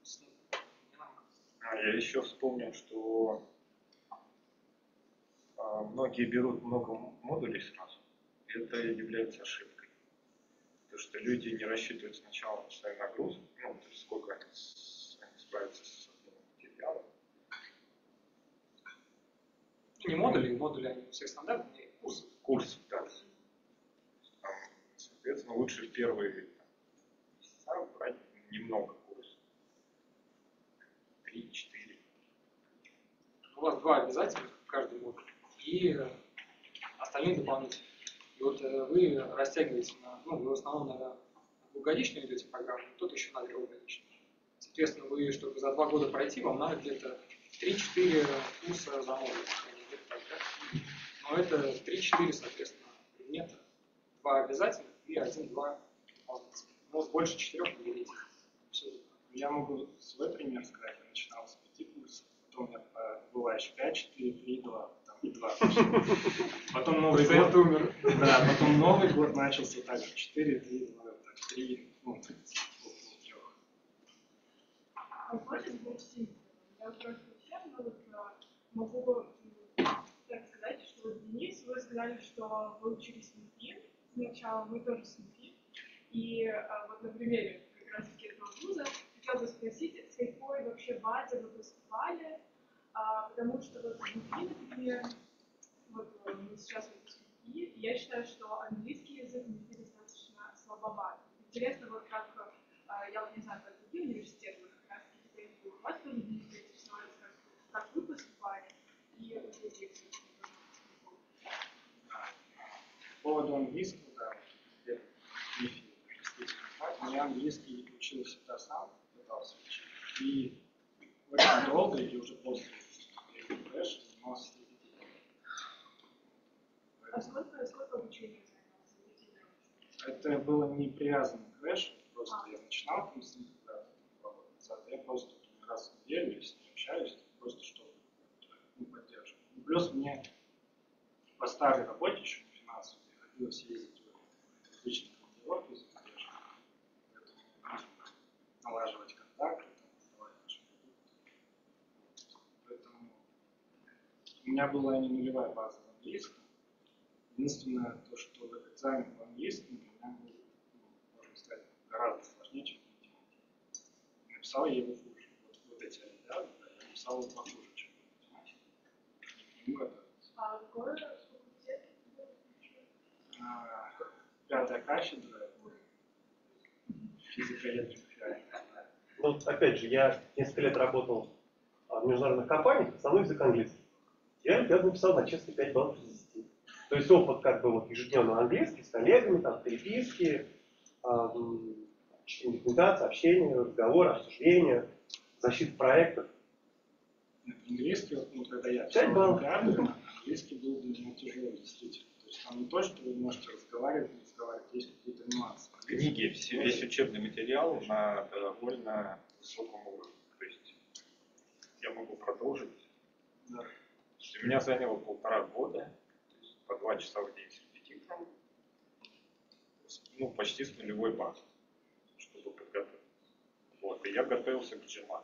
А я еще вспомнил, что а, многие берут много м- модулей сразу. И это является ошибкой. Потому что люди не рассчитывают сначала свою нагрузку, ну, то есть сколько они, с- они справятся с одним материалом. Ну, не модули, модули они у всех стандартные, курсы. Курс, да. Там, соответственно, лучше в первые там, месяца брать немного курсов. Три-четыре. У вас два обязательных в каждый модуль, и остальные дополнительные. И вот э, вы растягиваете на, ну, вы в основном на двухгодичную идете программу, тут еще на трехгодичную. Соответственно, вы, чтобы за два года пройти, вам надо где-то три-четыре курса за модуль. Где-то так, да? Но это три-четыре, соответственно, предмета. Два обязательных и один-два дополнительных. Может, больше четырех не берите. Все. Я могу свой пример сказать. Я начинал с пяти курсов, потом у меня было еще пять, четыре, три, два, там и два. Потом Новый год умер. Да, потом Новый год начался так же. четыре, три, два, три, ну, трех. Возможно, будет сильно. Я вот просто всем, но вот могу так сказать, что вот Денис, вы сказали, что вы учились в МИФИ сначала, мы тоже с МИФИ. И а, вот на примере как раз-таки этого вуза хотела бы спросить, с какой вообще базы вы поступали, а, потому что вот в МИФИ, например, вот мы сейчас вот в МИФИ, и я считаю, что английский язык в МИФИ достаточно слабоват. Интересно, вот как, а, я вот не знаю, как другие университеты, вот как раз-таки у вас тоже будет интересовать, как, как вы поступали, и у других. По поводу английского, да, я в МИФИ действительно так, но я английский учил всегда сам, пытался учить. И очень долго, и уже после фреш занимался с репетитором. А сколько, сколько обучения занимался репетитором? Это было не привязано к фреш, просто а. я начинал там с них, да, два года назад, я просто раз в неделю с ним общаюсь, просто чтобы ну, поддерживать. И плюс мне по старой работе еще на финансовой приходилось ездить в различные командировки за поддержкой. меня была не нулевая база в английском. Единственное, то, что экзамен по английскому для меня был, ну, можно сказать, гораздо сложнее, чем математика. Написал я его хуже. Вот, вот эти олимпиады, я написал его похуже, чем математика. И к нему готовился. А какой факультет? А, Пятая кафедра, физика, электрика. Ну, опять же, я несколько лет работал в международных компаниях, основной язык английский. Я олимпиаду написал на честно пять баллов из десяти. То есть опыт как бы вот ежедневного английский с коллегами, там, переписки, эм, чтение документации, общение, разговоры, обсуждения, защита проектов. Английский, вот, ну, когда я пять писал баллов. олимпиаду, английский был для меня тяжелый, действительно. То есть там не то, что вы можете разговаривать, не разговаривать, есть какие-то нюансы. Книги, все, весь учебный материал на довольно высоком уровне. То есть я могу продолжить. Да. У меня заняло полтора года, то есть по два часа в день с репетитором, ну, почти с нулевой базы, чтобы подготовиться. Вот, и я готовился к джимату.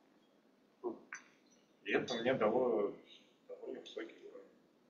И это мне дало довольно высокий уровень.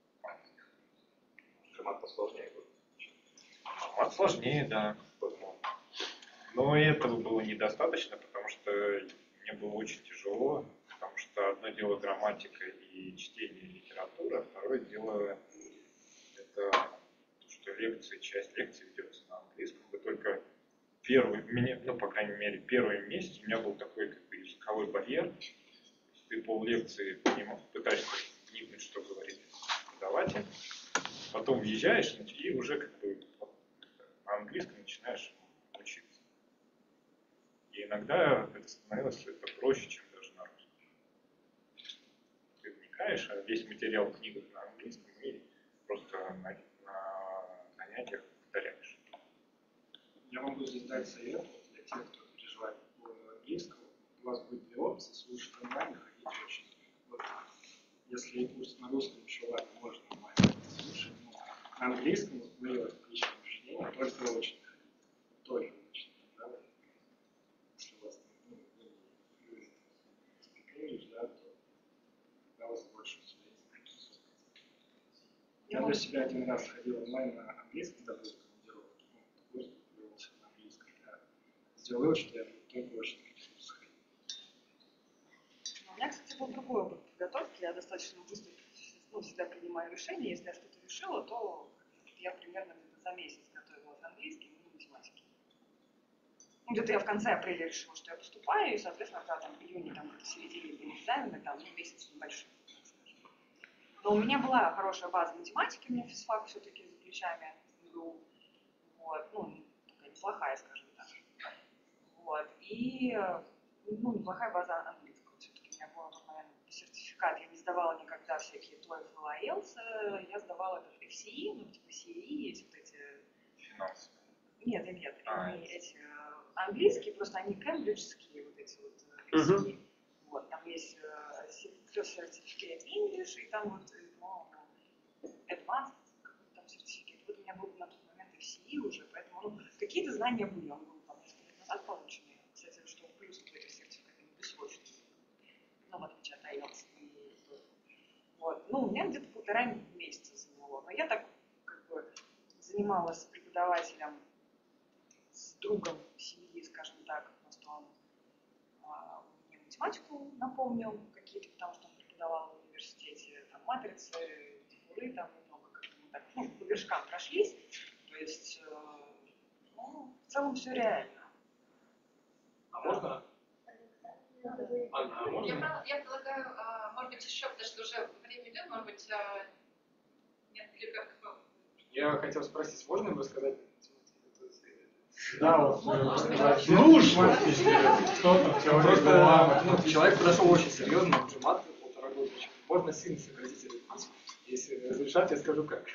Джимат посложнее будет. Джимат сложнее, да. Но этого было недостаточно, потому что мне было очень тяжело, потому что одно дело грамматика и чтение литературы, а второе дело это то, что лекции, часть лекций ведется на английском. И только первый, мне, ну, по крайней мере, первый месяц у меня был такой как бы языковой барьер. Ты пол лекции пытаешься вникнуть, что говорит преподаватель, потом въезжаешь и уже как бы на английском начинаешь учиться. И иногда это становилось это проще, чем даже на русском. Ты вникаешь, а весь материал в книгах на английском и просто на, на занятиях повторяешь. Я могу здесь дать совет для тех, кто переживает по английскому. У вас будет две опции: слушать онлайн и ходить учить. Вот. Если курс на русском еще ладно, можно онлайн слушать, но на английском, вот мое личное убеждение, только очень ходить. Только очень. Да? Если у вас ну, вы speak да, то тогда у вас больше усиления. Я для себя один раз ходил онлайн на английском, да, был командировки, ну, курс провелся на английском. Я сделал вывод, что я только очень курс ходил. У меня, кстати, был другой опыт подготовки. Я достаточно быстро, ну, всегда принимаю решения. Если я что-то решила, то я примерно где-то за месяц готовилась английским и математике. Ну, где-то я в конце апреля решила, что я поступаю, и, соответственно, когда там в июне, там, где-то в середине были экзамены, там, ну, месяц небольшой. Но у меня была хорошая база математики, у меня физфак все-таки за плечами. Вот, ну, такая неплохая, скажем так. Вот, и, ну, неплохая база английского. Все-таки у меня был сертификат, я не сдавала никогда всякие TOEFL, ай эл ти эс, я сдавала этот эф си и, ну, типа си и и, есть вот эти... Финансы. Нет, нет, нет, а, они эти английские, просто они кембриджские, вот эти вот эф си и. Uh-huh. Вот, там есть Certificate English, и там вот, по-моему, Advanced какой-то там сертификат. Вот у меня был на тот момент эф си и уже, поэтому, ну, какие-то знания были, он был там несколько лет назад полученные. Кстати, что в плюс к этих сертификатам бессрочно. Ну, в отличие от ай эл ти эс и вот. Ну, у меня где-то полтора месяца заняло. Но я так, как бы, занималась с преподавателем, с другом семьи, скажем так, просто он а, мне математику напомнил какие-то, потому что он преподавал в университете, там, матрицы, дифуры, там немного как-то мы так, ну, по вершкам прошлись. То есть, э, ну, в целом все реально. А можно? Анна, а можно? Я, я предлагаю, а, может быть, еще, потому что уже время идет, может быть, а, нет, или как? Я хотел спросить, можно ему рассказать? Да, вот. Нужно! Просто ну, человек подошел очень серьезно, он же мат полтора года. Можно сильно сократить этот путь. Если разрешать, я скажу как.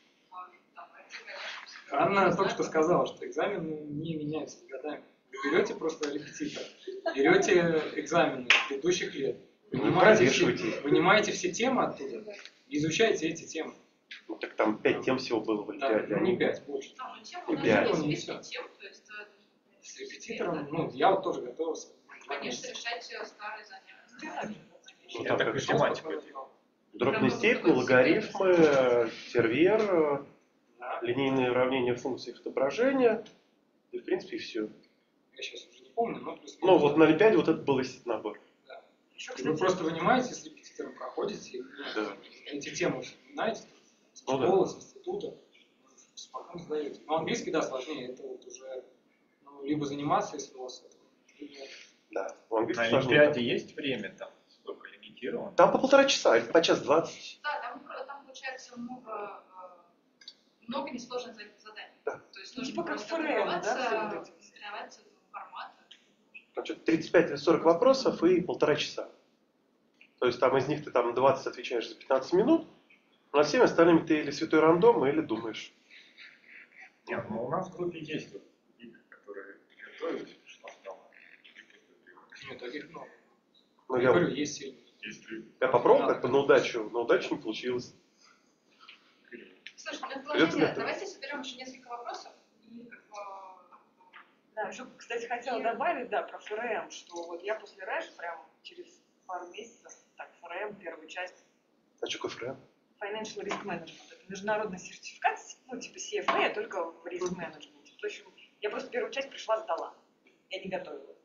Анна только что сказала, что экзамены не меняются с годами. Вы берете просто репетитор, берете экзамены предыдущих лет, вынимаете все, вынимаете все темы оттуда и изучаете эти темы. Ну так там пять тем всего было в Олимпиаде. Да, ну не пять, больше. Там же тема, не у нас пять. есть список тем, то есть... С репетитором, ну, я вот тоже готовился. Конечно, решать старые занятия. Ну, там как математика. Дробные степени, логарифмы, сервер, линейные уравнения функций их отображения. И, в принципе, все. Я сейчас уже не помню, но плюс... Ну, вот на пять вот это был набор. Да. Вы просто вынимаете с репетитором, проходите, да. Эти темы знаете, с ну, школы, да. с института, спокойно сдаете. Но английский, да, сложнее, это вот уже ну, либо заниматься, если у вас это, либо... Да, у английского на сложнее. Олимпиаде есть время там? Сколько лимитировано? Там по полтора часа, или по час двадцать. Да, там, там получается много, много несложных заданий. Да. То есть ну, нужно типа как просто ФРМ, тренироваться, да, тренироваться в формат. Там что-то тридцать пять или сорок вопросов и полтора часа. То есть там из них ты там двадцать отвечаешь за пятнадцать минут, а над всеми остальными ты или святой рандом, или думаешь. Нет, ну у нас в группе есть вот люди, которые готовились, что там. Нет, таких много. Ну, я, я, говорю, есть сильные. я попробовал как бы на удачу, на удачу не получилось. Слушай, ну предложение, давайте соберем еще несколько вопросов. И как бы... Да, еще, кстати, хотела добавить, да, про ФРМ, что вот я после РЭШ прям через пару месяцев, так, ФРМ, первую часть. А что такое ФРМ? Financial Risk Management. Это международный сертификат, ну, типа си эф эй, только в риск менеджменте. В общем, я просто первую часть пришла, сдала. Я не готовилась.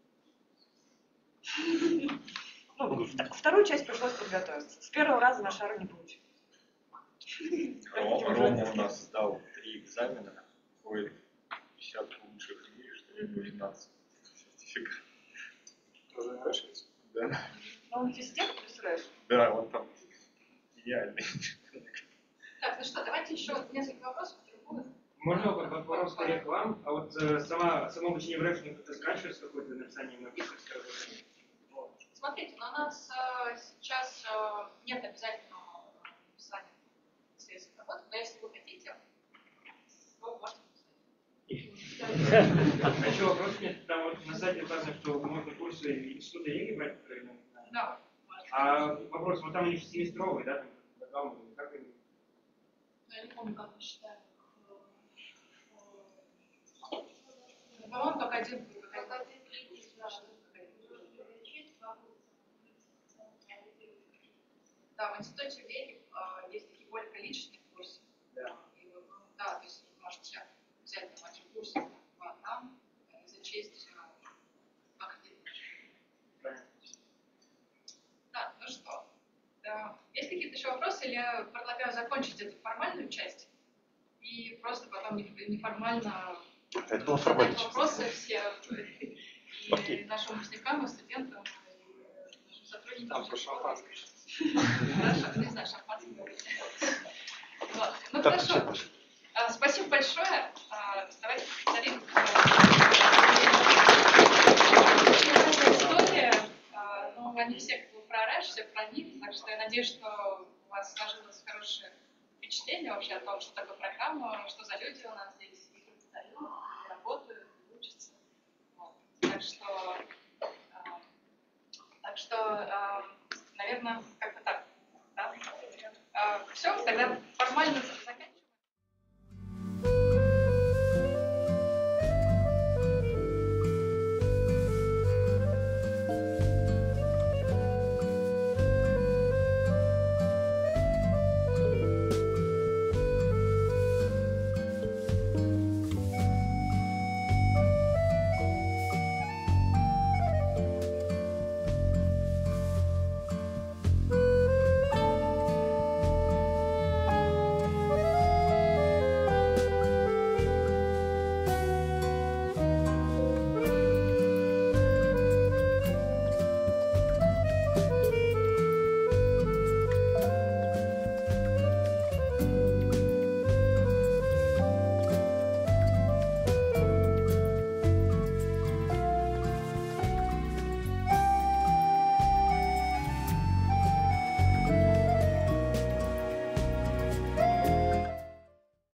Ну, вторую часть пришлось подготовиться. С первого раза на шару не получилось. Рома у нас сдал три экзамена, входит в десятку лучших в мире, что ему пятнадцать сертификат. Тоже решится? Да. Но он физтех плюс рэш. Да, он там идеальный. Так, ну что, давайте еще несколько вопросов. Можно вопрос к вам? А вот э, сама, само обучение в рэше это заканчивается какое-то написание магистерской работы? Смотрите, но у нас э, сейчас э, нет обязательного написания исследовательской работы, но если вы хотите, то можете написать. А еще вопрос нет, там вот на сайте указано, что можно курсы института Риги брать, которые нам знают. Да. А вопрос, вот там они семестровые, да? Там, как они? Я не помню, как мы считаем. По-моему, только один. Только один третий спрашивает. Да, в институте Веги э, есть такие более количественные курсы. Да. И вы, ну, да, то есть вы можете взять там один курс, два там, и зачесть два кредита. Да, ну что, да. Есть какие-то еще вопросы, или я предлагаю закончить эту формальную часть и просто потом неформально Это была формальная задать вопросы все и okay. нашим выпускникам, и студентам, и нашим сотрудникам. Там про шампанское. Хорошо, не знаю, шампанское говорить. Ну хорошо. Спасибо большое. Давайте повторим. История. Ну, они все как бы про рэш, все про них, так что я надеюсь, что у вас сложилось хорошее впечатление вообще о том, что такое программа, что за люди у нас здесь и предстают, и работают, и учатся. Вот. Так что, э, так что, э, наверное, как-то так. Да? Э, все, тогда формально